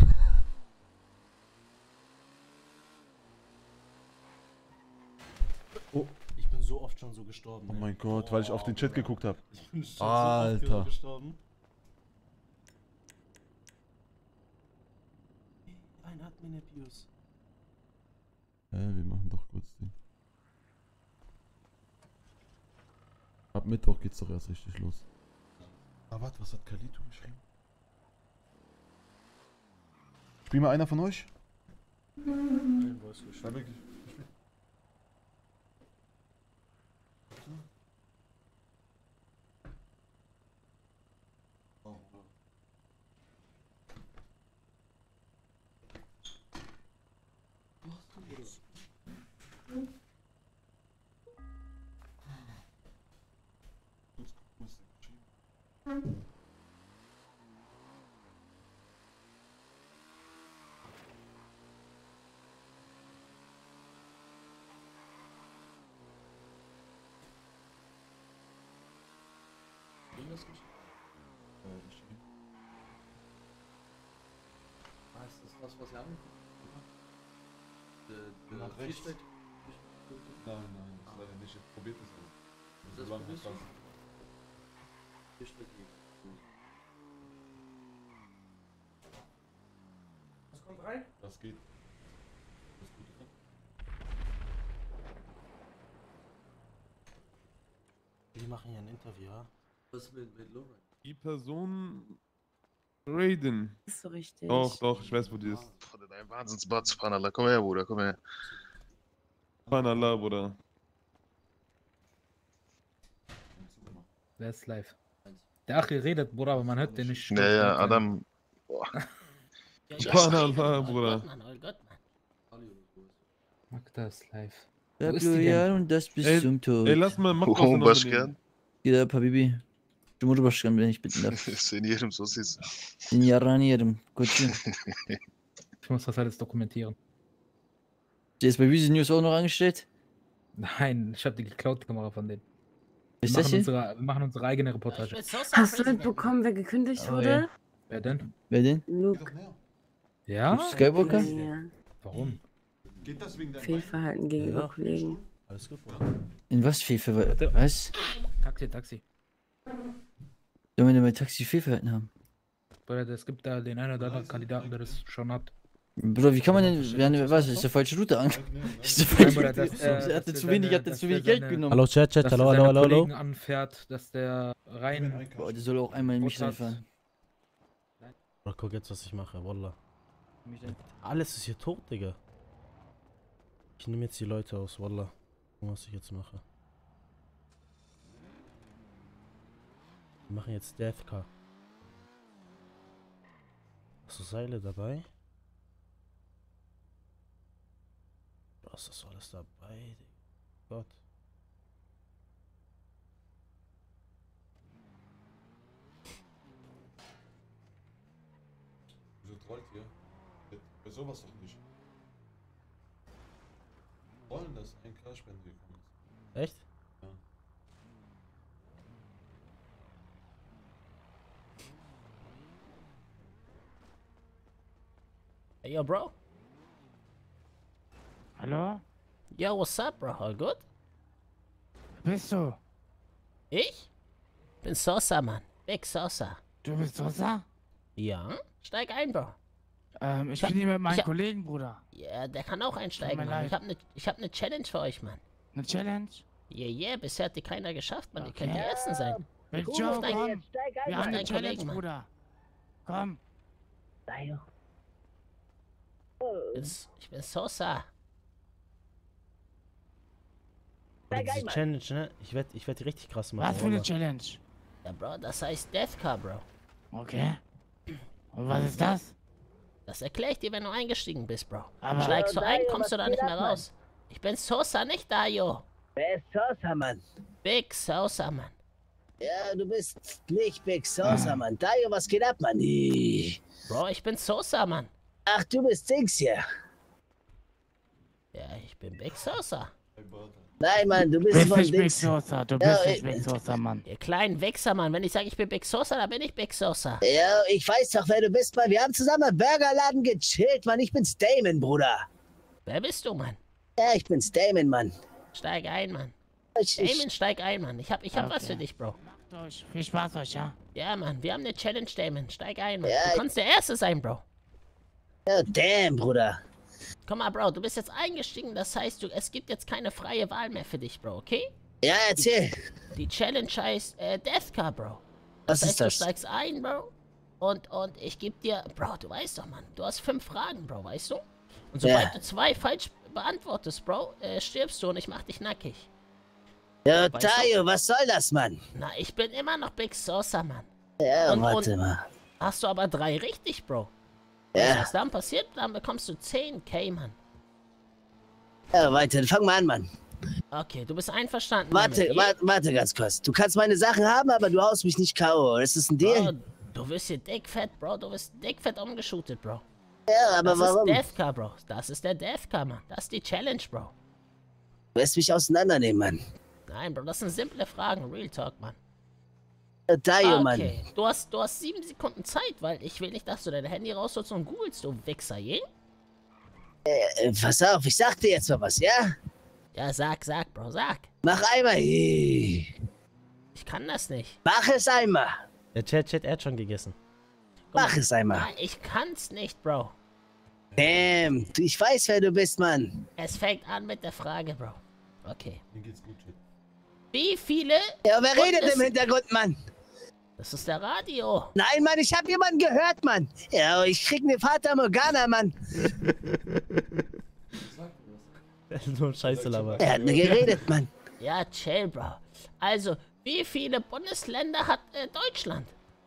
Oh. Ich bin so oft schon so gestorben. Oh ne? mein Gott, weil ich auf den Chat geguckt habe. Ich bin schon so Alter. oft gestorben. Ein Admin-Abuse. Hä, äh, wir machen doch kurz den. Ab Mittwoch geht's doch erst richtig los. Ah, warte, was hat Kalito geschrieben? Spiel mal einer von euch? Nein, wo ist geschrieben? Ah, ist das das, was ihr angeguckt Nach habt? rechts. Nein, nein, das leider nicht. Ich probiert es aber. Das So lange probierst hat du? das- Vierstück geht. Was kommt rein? Das geht. Das ist gut dran. Wir machen hier ein Interview, ja? Was mit, mit Lora? Die Person. Raiden. Ist so richtig. Doch, doch, ich weiß, wo die ist. Bruder, dein Wahnsinnsbart, subhanallah. Komm her, Bruder, komm her. Subhanallah, Bruder. Wer ist live? Der Achi redet, Bruder, aber man hört den nicht. Ja, ja, Adam. Boah. Subhanallah, Bruder. Magda ist live. Ja, Wo ist die ja, denn? und das bis Ey, zum Tod. ey, lass mal Magda Oh, nominieren. Baschkan. Gida Habibi. Cumhur Başkanı, wenn ich bitten darf. Seni yerim sosis. Den Yaran yerim. Koçum. Ich muss das alles dokumentieren. Der ist bei Wiese News auch noch angestellt? Nein, ich habe die geklaute Kamera von denen. Wir Ist machen, das hier? unsere, wir machen unsere eigene Reportage. Hast du mitbekommen, wer gekündigt Oh, wurde? Wer denn? Wer denn? Luke. Ja? Luke Skywalker? Ja. Warum? Geht das wegen deinem Fehlverhalten gegenüber Ja. Kollegen. Alles gut, Bruder. In was Fehlverhalten? Was? Taxi, Taxi. Sollen wir denn bei Taxi Fehlverhalten haben? Bruder, es gibt da den einen oder anderen Kandidaten, der das schon hat. Bruder, wie kann man denn, wir haben, was, ist der falsche Route an? Ist der Nein, falsche Bruder, Route? dass, äh, Er hatte dass zu der wenig, seine- hat er dass zu der wenig Geld seine- genommen. Hallo, Chat, Chat, dass hallo, der hallo, seine hallo, hallo. Kollegen anfährt, dass der rein... Boah, der soll auch einmal in mich Prozent- reinfahren. Bro, guck jetzt, was ich mache, Wallah. Alles ist hier tot, Digga. Ich nehme jetzt die Leute aus, Wallah. Was ich jetzt mache. Wir machen jetzt Deathcar. Hast du Seile dabei? Was ist das alles dabei? Gott. Wieso trollt ihr? Bei sowas doch nicht. Wollen das ein K-Spende gekommen ist. Echt? Ja. Hey, yo, bro. Hallo? Yo, what's up, bro? All good? Wer bist du? Ich? Bin Sosa, Mann. Big Sosa. Du bist Sosa? Ja? Steig ein, Bro. Ähm, ich Ich bin hier mit meinem ich hab- Kollegen, Bruder. Ja, der kann auch einsteigen, Tut mir Mann. Ich leid. hab ne, ich hab ne Challenge für euch, Mann. Eine Challenge? Yeah, yeah, bisher hat die keiner geschafft, Mann. Ihr Okay. könnt die Ersten sein. Big Ruf Joe, deinen- komm. ruf Wir haben eine deinen Challenge, Kollegen, Mann. Bruder. Komm. Ich bin's- Ich bin Sosa. Oder diese Challenge, ne? Ich werde ich werd die richtig krass machen. Was für eine Wallah. Challenge? Ja, Bro, das heißt Deathcar, Bro. Okay. Und was ist das? Das erkläre ich dir, wenn du eingestiegen bist, Bro. Aber- Steigst du Ja, ein, Dayo, kommst du was da nicht geht mehr ab, Mann? raus. Ich bin Sosa, nicht Dayo. Wer ist Sosa, Mann? Big Sosa, Mann. Ja, du bist nicht Big Sosa, Mann. Dayo, was geht ab, Mann? Ih. Bro, ich bin Sosa, Mann. Ach, du bist Dings hier. Ja, ich bin Big Sosa. Nein, Mann, du Du bist bist von nicht Big Dings. Sosa, du Ja, bist nicht ich- Big Sosa, Mann. Ihr kleinen Wichser, Mann. Wenn ich sage, ich bin Big Sosa, dann bin ich Big Sosa. Ja, ich weiß doch, wer du bist, Mann. Wir haben zusammen im Burgerladen gechillt, Mann. Ich bin's Damon, Bruder. Wer bist du, Mann? Ja, ich bin's Damon, Mann. Steig ein, Mann. Ich, ich, Damon, steig ein, Mann. Ich hab, ich hab was Okay. für dich, Bro. Macht euch. Viel Spaß euch, ja? Ja, Mann. Wir haben eine Challenge, Damon. Steig ein, Mann. Ja, Du ich- kannst der Erste sein, Bro. ja, damn, Bruder. Komm mal, Bro. Du bist jetzt eingestiegen. Das heißt, du, es gibt jetzt keine freie Wahl mehr für dich, Bro, okay? Ja, erzähl. Die Challenge heißt äh, Deathcar, Bro. Was Das heißt, ist das? du steigst ein, Bro. Und, und ich geb dir... Bro, du weißt doch, Mann. Du hast fünf Fragen, Bro, weißt du? Und sobald Ja. du zwei falsch beantwortest, Bro, äh, stirbst du und ich mach dich nackig. Ja, Weißt du? Dayo, was soll das, Mann? Na, ich bin immer noch Big Sosa, Mann. Ja, Und- warte und- mal. Hast du aber drei richtig, Bro. Ja. Was dann passiert, dann bekommst du zehn K, Mann. Ja, weiter. Fang mal an, Mann. Okay, du bist einverstanden Warte, damit, warte, warte ganz kurz. Du kannst meine Sachen haben, aber du haust mich nicht K O. Ist das ein Deal? Bro, du wirst hier dickfett, Bro. Du wirst dickfett umgeschootet, Bro. Ja, aber das warum? ist Deathcar, Bro. Das ist der Deathcar, Mann. Das ist die Challenge, Bro. Du lässt mich auseinandernehmen, Mann. Nein, Bro, das sind simple Fragen. Real Talk, Mann. Ja, Dayo, Mann. Okay, du hast, du hast sieben Sekunden Zeit, weil ich will nicht, dass du dein Handy rausholst und googelst, du Wichser, je? Äh, pass auf, ich sag dir jetzt mal was, ja? Ja, sag, sag, Bro, sag. Mach einmal. Ich kann das nicht. Mach es einmal. Der Chat, Chat, er hat schon gegessen. Guck Mach mal. es einmal. Nein, ich kann's nicht, Bro. Damn, du- ich weiß, wer du bist, Mann. Es fängt an mit der Frage, Bro. Okay. Mir geht's gut, Chat. Wie viele... Ja, wer redet Bundes- im Hintergrund, Mann? Das ist der Radio. Nein, Mann, ich hab jemanden gehört, Mann. Ja, ich krieg ne Fata Morgana, Mann. Nur Scheiße, Lava. Er hat mir geredet, Mann. Ja, chill, Bro. Also, wie viele Bundesländer hat äh, Deutschland?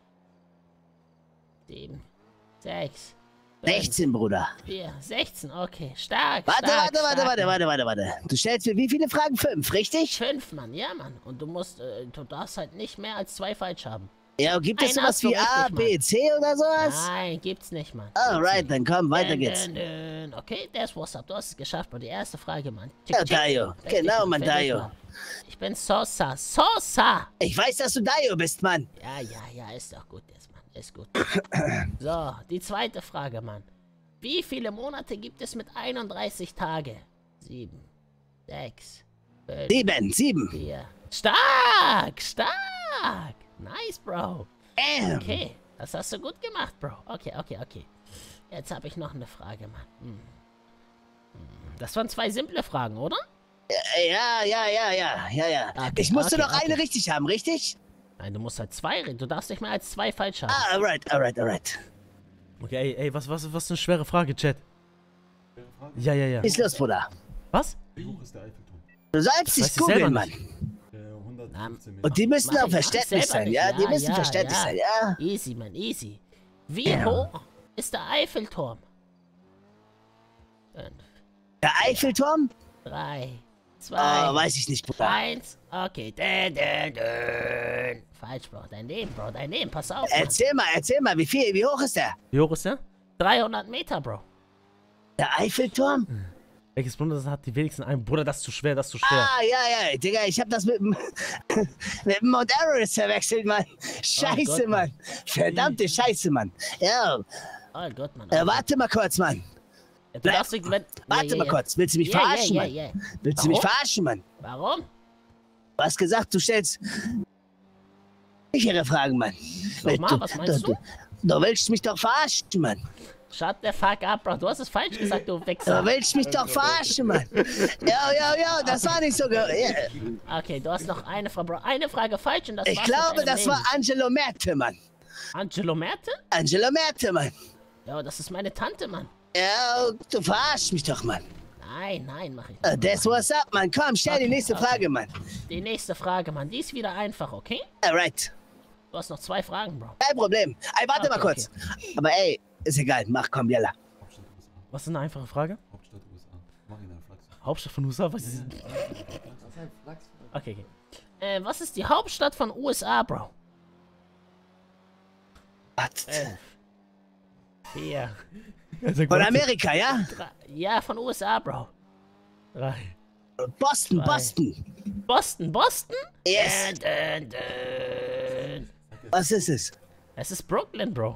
Sieben, sechs, fünf, sechzehn, Bruder. vier, sechzehn, okay. Stark, Warte, stark, warte, warte, stark, warte, Mann. warte, warte, warte. Du stellst mir wie viele Fragen? Fünf, richtig? Fünf, Mann, ja, Mann. Und du musst, äh, du darfst halt nicht mehr als zwei falsch haben. Ja, gibt es Einen sowas hast du wie A, richtig, B, Mann. C oder sowas? Nein, gibt's nicht, Mann. Alright, dann komm, weiter Dun, geht's. dun, dun. Okay, das war's up. Du hast es geschafft, Bro. Die erste Frage, Mann. Chick, Ja, chick. Dayo. Fertig, Genau, Mann, fertig, Dayo. Mann. Ich bin Sosa. Sosa! Ich weiß, dass du Dayo bist, Mann. Ja, ja, ja, ist doch gut jetzt, Mann. Ist gut. So, die zweite Frage, Mann. Wie viele Monate gibt es mit einunddreißig Tage? Sieben, sechs, fünf, Sieben, sieben. vier. Stark, stark. Nice, Bro. Damn. Okay, das hast du gut gemacht, Bro. Okay, okay, okay. Jetzt habe ich noch eine Frage, Mann. Hm. Hm. Das waren zwei simple Fragen, oder? Ja, ja, ja, ja, ja, ja. Okay, Ich musste okay, noch eine okay. richtig haben, richtig? Nein, du musst halt zwei reden. Du darfst nicht mehr als zwei falsch haben. Ah, alright, alright, alright. Okay, ey, ey, was, was, was ist eine schwere Frage, Chat? Ja, ja, ja. Ist los, Bruder. Was? Wie hoch ist der Eiffelturm? Du sollst Das dich weiß ich selber googeln, Mann. Äh, hundertfünfzehn Meter. Und die müssen Mach auch ich- mach ich verständlich selber sein, nicht. ja? Die Ja, müssen ja, verständlich ja. sein, ja? Easy, Mann, easy. Wie Ja. hoch ist der Eiffelturm? Fünf, Der Eiffelturm? drei, zwei, Oh, weiß ich nicht, Bruder. eins. Okay. Dün, dün, dün. Falsch, Bro. Dein Leben, Bro. Dein Leben. Pass auf. Mann. Erzähl mal, erzähl mal, wie viel, wie hoch ist der? Wie hoch ist der? dreihundert Meter, Bro. Der Eiffelturm? Welches Bundesland hat die wenigsten einen? Bruder, das ist zu schwer, das ist zu schwer. Ah, ja, ja, Digga, ich hab das mit dem, mit dem Mount Everest verwechselt, Mann. Scheiße, Gott, Mann. Verdammte Scheiße, Mann. Ja, Oh Gott, Mann. äh, warte mal kurz, Mann. Ja, du darfst nicht, wenn, Warte ja, mal ja, kurz, willst du mich ja, verarschen, ja, Mann? ja, ja. Willst du mich Warum? verarschen, Mann? Warum? Du hast gesagt, du stellst sichere Fragen, Mann. Nochmal, was meinst du? Du willst mich doch verarschen, Mann. Shut the fuck up, Bro. Du hast es falsch gesagt, du Wichser. Du willst mich doch verarschen, Mann. Ja, ja, ja, das war nicht so. ge- Ja. Okay, du hast noch eine Frage, Bro. Eine Frage falsch und das Ich war's mit glaube, deinem das war Leben. Angelo Merte, Mann. Angelo Merte? Angelo Merte, Mann. Ja, das ist meine Tante, Mann. Ja, du verarschst mich doch, Mann. Nein, nein, mach ich nicht. Uh, that's what's up, Mann. Komm, stell die Okay, nächste okay. Frage, Mann. Die nächste Frage, Mann. Die ist wieder einfach, okay? Alright. Du hast noch zwei Fragen, Bro. Kein Problem. Ey, warte Okay, mal kurz. Aber ey, ist egal. Mach, komm, yalla. Was ist eine einfache Frage? Hauptstadt U S A. Mach ihn einen Flachs. Hauptstadt von U S A? Was ist Okay, okay. Äh, was ist die Hauptstadt von U S A, Bro? Was? Elf. Vier. Von Amerika, ja? Drei. Ja, von U S A, Bro. Drei. Boston, Zwei. Boston. Boston, Boston? Yes. Dun, dun, dun. Was ist es? Es ist Brooklyn, Bro.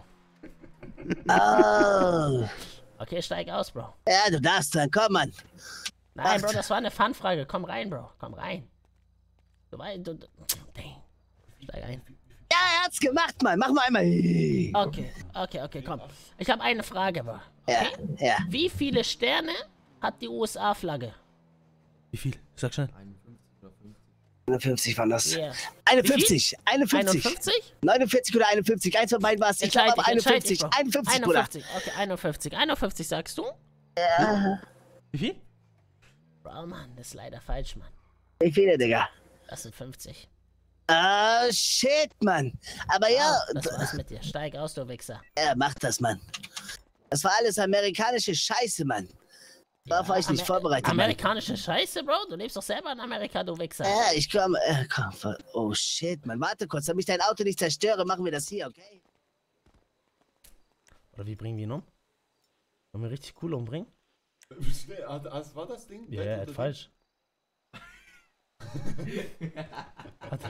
Oh. Okay, steig aus, Bro. Ja, du darfst dran. Komm, Mann. Nein, Bro, das war eine Fun-Frage. Komm rein, Bro. Komm rein. Du weißt, du, du. Dang. Steig ein. Ja, er hat's gemacht, Mann. Mach mal einmal. Okay, okay, okay, komm. Ich habe eine Frage, Bro. Ja, ja. Wie viele Sterne hat die U S A-Flagge? Wie viel? Sag schnell. einundfünfzig waren das. Yeah. einundfünfzig. einundfünfzig. einundfünfzig? neunundvierzig oder einundfünfzig. Eins von beiden war es. Ich glaube Entscheid aber dich, entscheid einundfünfzig. dich, Bro. einundfünfzig, Bruder. einundfünfzig, okay, einundfünfzig. einundfünfzig sagst du? Ja. Wie viel? Bro, Mann, das ist leider falsch, Mann. Wie viele, Digga? Das sind fünfzig. Ah, shit, Mann. Aber ja. Ah, das war's mit dir. Steig aus, du Wichser. Ja, mach das, Mann. Das war alles amerikanische Scheiße, Mann. War auf euch nicht Amer vorbereitet, Mann. Amerikanische Scheiße, Bro? Du lebst doch selber in Amerika, du Wichser. Ja, ich komm, äh, komm. ver- Oh, shit, Mann. Warte kurz, damit ich dein Auto nicht zerstöre, machen wir das hier, okay? Oder wie bringen wir ihn um? Wollen wir richtig cool umbringen? Was war das Ding? Ja, er hat falsch. Warte.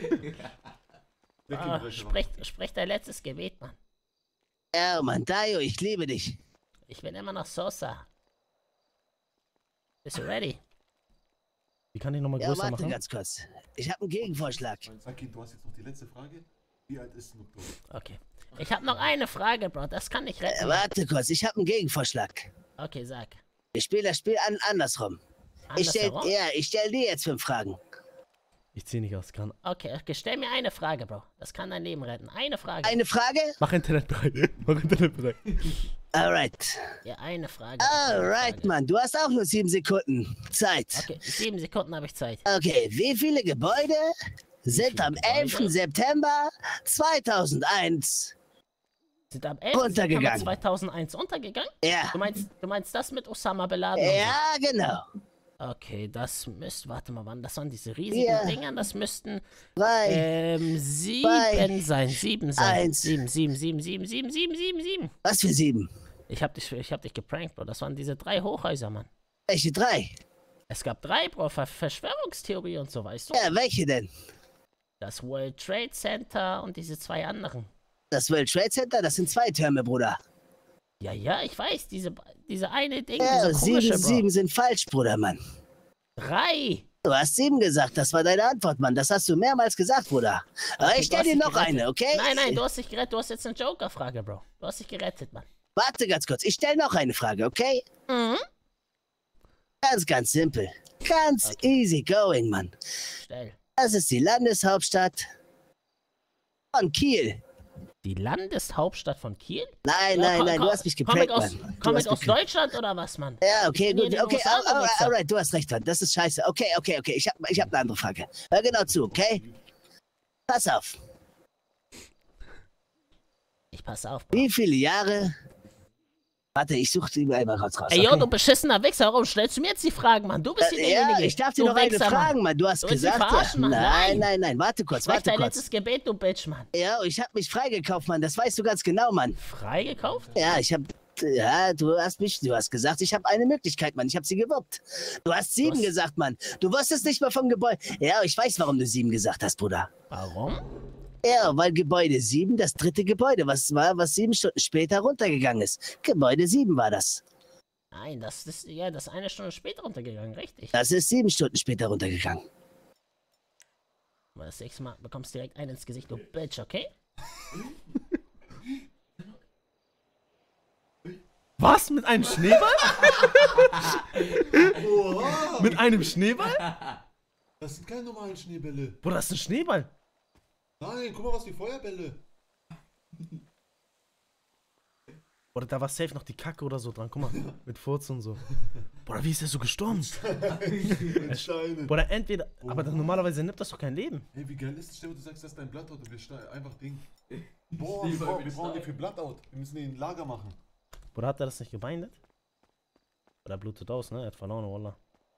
Ah, sprech, sprech dein letztes Gebet, Mann. Ja, Mann, Dayo, ich liebe dich. Ich bin immer noch Sosa. Bist du ready? Wie kann ich nochmal Ja, größer warte machen? ganz kurz. Ich habe einen Gegenvorschlag. Saki, du hast jetzt noch die letzte Frage. Wie alt ist Snoop Dogg? Okay. Ich habe noch eine Frage, Bro. Das kann ich retten. Äh, warte kurz, ich habe einen Gegenvorschlag. Okay, sag. Ich spiele das Spiel an andersrum. Ich stell, Andersherum? ja, ich stell dir jetzt fünf Fragen. Ich zieh nicht aus, kann. Okay, okay, stell mir eine Frage, Bro. Das kann dein Leben retten. Eine Frage. Eine Frage? Mach Internet bereit. Mach Internet bereit. Alright. Ja, eine Frage. Alright, Mann. Du hast auch nur sieben Sekunden Zeit. Okay, sieben Sekunden habe ich Zeit. Okay, wie viele Gebäude sind am elften September zweitausendeins Sind am elften September runtergegangen? zweitausendeins untergegangen? Ja. Du meinst, du meinst das mit Osama Bin Laden? Ja, genau. Okay, das müsste, warte mal, wann, das waren diese riesigen Ja. Dinger, das müssten Drei, ähm, sieben zwei, sein, sieben sein. eins. Sieben, sieben, sieben, sieben, sieben, sieben, sieben, sieben. Was für sieben? Ich hab dich, ich hab dich geprankt, Bro. Das waren diese drei Hochhäuser, Mann. Welche drei? Es gab drei, Bro, Ver Verschwörungstheorie und so, weißt du? Ja, welche denn? Das World Trade Center und diese zwei anderen. Das World Trade Center, das sind zwei Türme, Bruder. Ja, ja, ich weiß, diese, diese eine Ding, Ja, diese sieben, komische, Bro. sieben sind falsch, Bruder, Mann. Drei. Du hast sieben gesagt, das war deine Antwort, Mann. Das hast du mehrmals gesagt, Bruder. Aber Okay, ich du stell hast dir dich noch gerettet. eine, okay? Nein, nein, du hast dich gerettet. Du hast jetzt eine Joker-Frage, Bro. Du hast dich gerettet, Mann. Warte ganz kurz, ich stell noch eine Frage, okay? Mhm. Ganz, ganz simpel. Ganz easy going, Mann. Stell. Das ist die Landeshauptstadt von Kiel. Die Landeshauptstadt von Kiel? Nein, Ja, nein, komm- nein, komm- du hast mich Komm geprägt, ich aus, Mann. Du komm hast ich aus mich geprägt. Deutschland oder was, Mann? Ja, okay, Ich bin hier gut, in den okay, U S A all- all- Wichser. alright, du hast recht, Mann. Das ist scheiße. Okay, okay, okay, ich hab, ich hab eine andere Frage. Hör genau zu, okay? Pass auf. Ich pass auf. Wie viele Jahre... Warte, ich suche die einmal kurz raus, Ey, yo, okay? du beschissener Wichser, warum stellst du mir jetzt die Fragen, Mann? Du bist hier Äh, ja, derjenige. ich darf dir du noch eine Wichser, fragen, Mann. Du hast Du willst mich gesagt, verarschen, ja. Mann. Nein, nein, nein, warte kurz, Schmeck warte dein kurz. letztes Gebet, du Bitch, Mann. Ja, ich hab mich freigekauft, Mann. Das weißt du ganz genau, Mann. Freigekauft? Ja, ich hab... Ja, du hast mich... Du hast gesagt, ich habe eine Möglichkeit, Mann. Ich habe sie gewuppt. Du hast sieben Was? gesagt, Mann. Du wusstest nicht mal vom Gebäude... Ja, ich weiß, warum du sieben gesagt hast, Bruder. Warum? Ja, weil Gebäude sieben das dritte Gebäude, was war, was sieben Stunden später runtergegangen ist. Gebäude sieben war das. Nein, das ist ja das ist eine Stunde später runtergegangen, richtig. Das ist sieben Stunden später runtergegangen. Aber das nächste Mal bekommst du direkt einen ins Gesicht, du Bitch, okay? Was? Mit einem Schneeball? Oha. Mit einem Schneeball? Das sind keine normalen Schneebälle. Bruder, das ist ein Schneeball. Nein, guck mal, was die Feuerbälle. Oder da war safe noch die Kacke oder so dran. Guck mal, mit Furz und so. Bruder, wie ist der so gestorben? Mit Steinen. Bruder, entweder... Aber das, normalerweise nimmt das doch kein Leben. Hey, wie geil ist es? Stell dir, du sagst, das ist dein Blattaut und wir ste- einfach Ding. Boah, wir, brauchen- wir brauchen die für Blattaut. Wir müssen den in Lager machen. Bruder, hat er das nicht gebeindet? Oder blutet aus, ne? Er hat verloren, Wallah.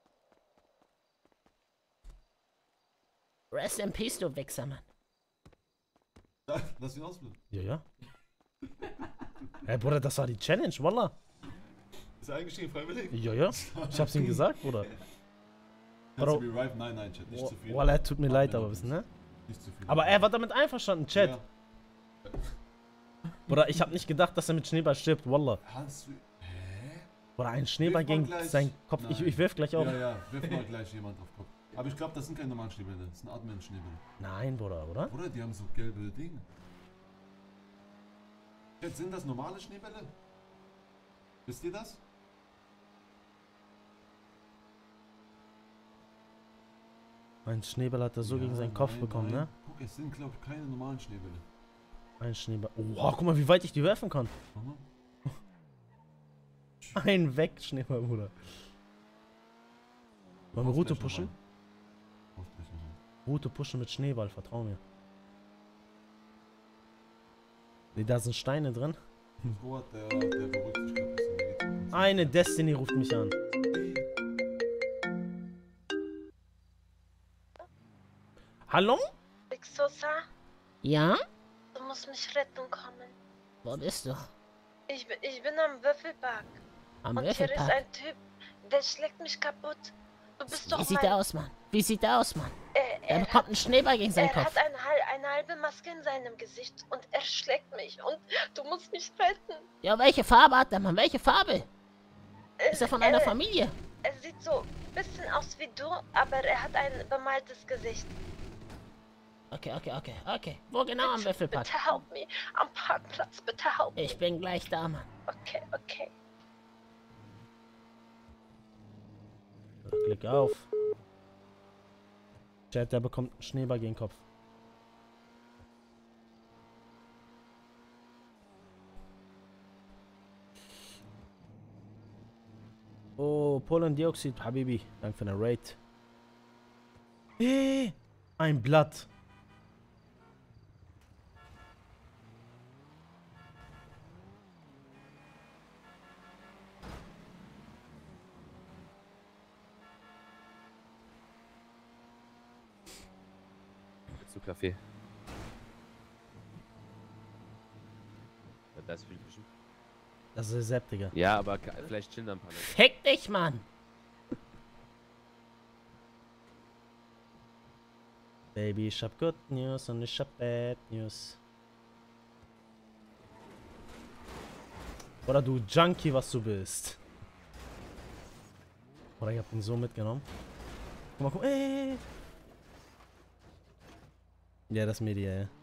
Rest in Peace, du Wichser, Mann. Lass ihn ausblenden. Ja, ja. Ey, Bruder, das war die Challenge, Wallah. Ist er eingestiegen, freiwillig? Ja, ja. Ich hab's ihm gesagt, Bruder. Kannst du revive? Nein, nein, Chat, nicht zu viel. Wallah, tut mir leid, aber wissen, ne? Nicht zu viel. Aber er war damit einverstanden, Chat. Ja. Bruder, ich hab nicht gedacht, dass er mit Schneeball stirbt, Wallah. Hast du... Hä? Bruder, ein Schneeball Wirf mal gegen gleich- seinen Kopf. Ich, Nein. ich wirf gleich auf. Ja, ja, wirf mal gleich jemand auf Kopf. Aber ich glaube, das sind keine normalen Schneebälle. Das sind Admin-Schneebälle. Nein, Bruder, oder? Oder? Die haben so gelbe Dinge. Jetzt sind das normale Schneebälle? Wisst ihr das? Ein Schneeball hat er so Ja, gegen seinen Kopf nein, bekommen, nein. ne? Guck, es sind, glaube ich, keine normalen Schneebälle. Ein Schneeball. Oh, guck mal, wie weit ich die werfen kann. Mhm. Ein weg, Schneeball, Bruder. Wollen wir Brauchst Route gleich pushen? nochmal. Brauchst gleich nochmal. Route pushen mit Schneeball, vertrau mir. Ne, da sind Steine drin. Robert, der, der beruhigt sich gerade ein bisschen. Der geht ins- Eine Destiny ruft mich an. Hallo? Big Sosa, Ja? du musst mich retten kommen. Wo bist du? Ich, bin- ich bin am Würfelpark. Am Und hier ist Würfelpark? ein Typ, der schlägt mich kaputt. Du bist Wie doch sieht mein... der aus, Mann? Wie sieht der aus, Mann? Er, Er er, bekommt einen Schneeball gegen seinen er Kopf. hat eine, hal- eine halbe Maske in seinem Gesicht und er schlägt mich und du musst mich retten. Ja, welche Farbe hat der Mann? Welche Farbe? Ist er von einer er, Familie? Er sieht so ein bisschen aus wie du, aber er hat ein bemaltes Gesicht. Okay, okay, okay, okay. Wo genau am Würfelpark? Bitte help me. Am Parkplatz, bitte help me. Ich bin gleich da, Mann. Okay, okay. Klick auf. Chat, der bekommt einen Schneeball gegen den Kopf. Oh, Pollendioxid, Habibi. Danke für den Raid. Hey, ein Blatt. Willst du Kaffee? Ja, das ist viel Fischen. Das ist Sepp, Digga. Ja, aber ka- vielleicht chillen da ein paar Leute. Fick dich, Mann! Baby, ich hab Good News und ich hab Bad News. Oder du Junkie, was du bist. Oder ich hab ihn so mitgenommen. Guck mal, guck mal. Ey. Ja, das Media, ja.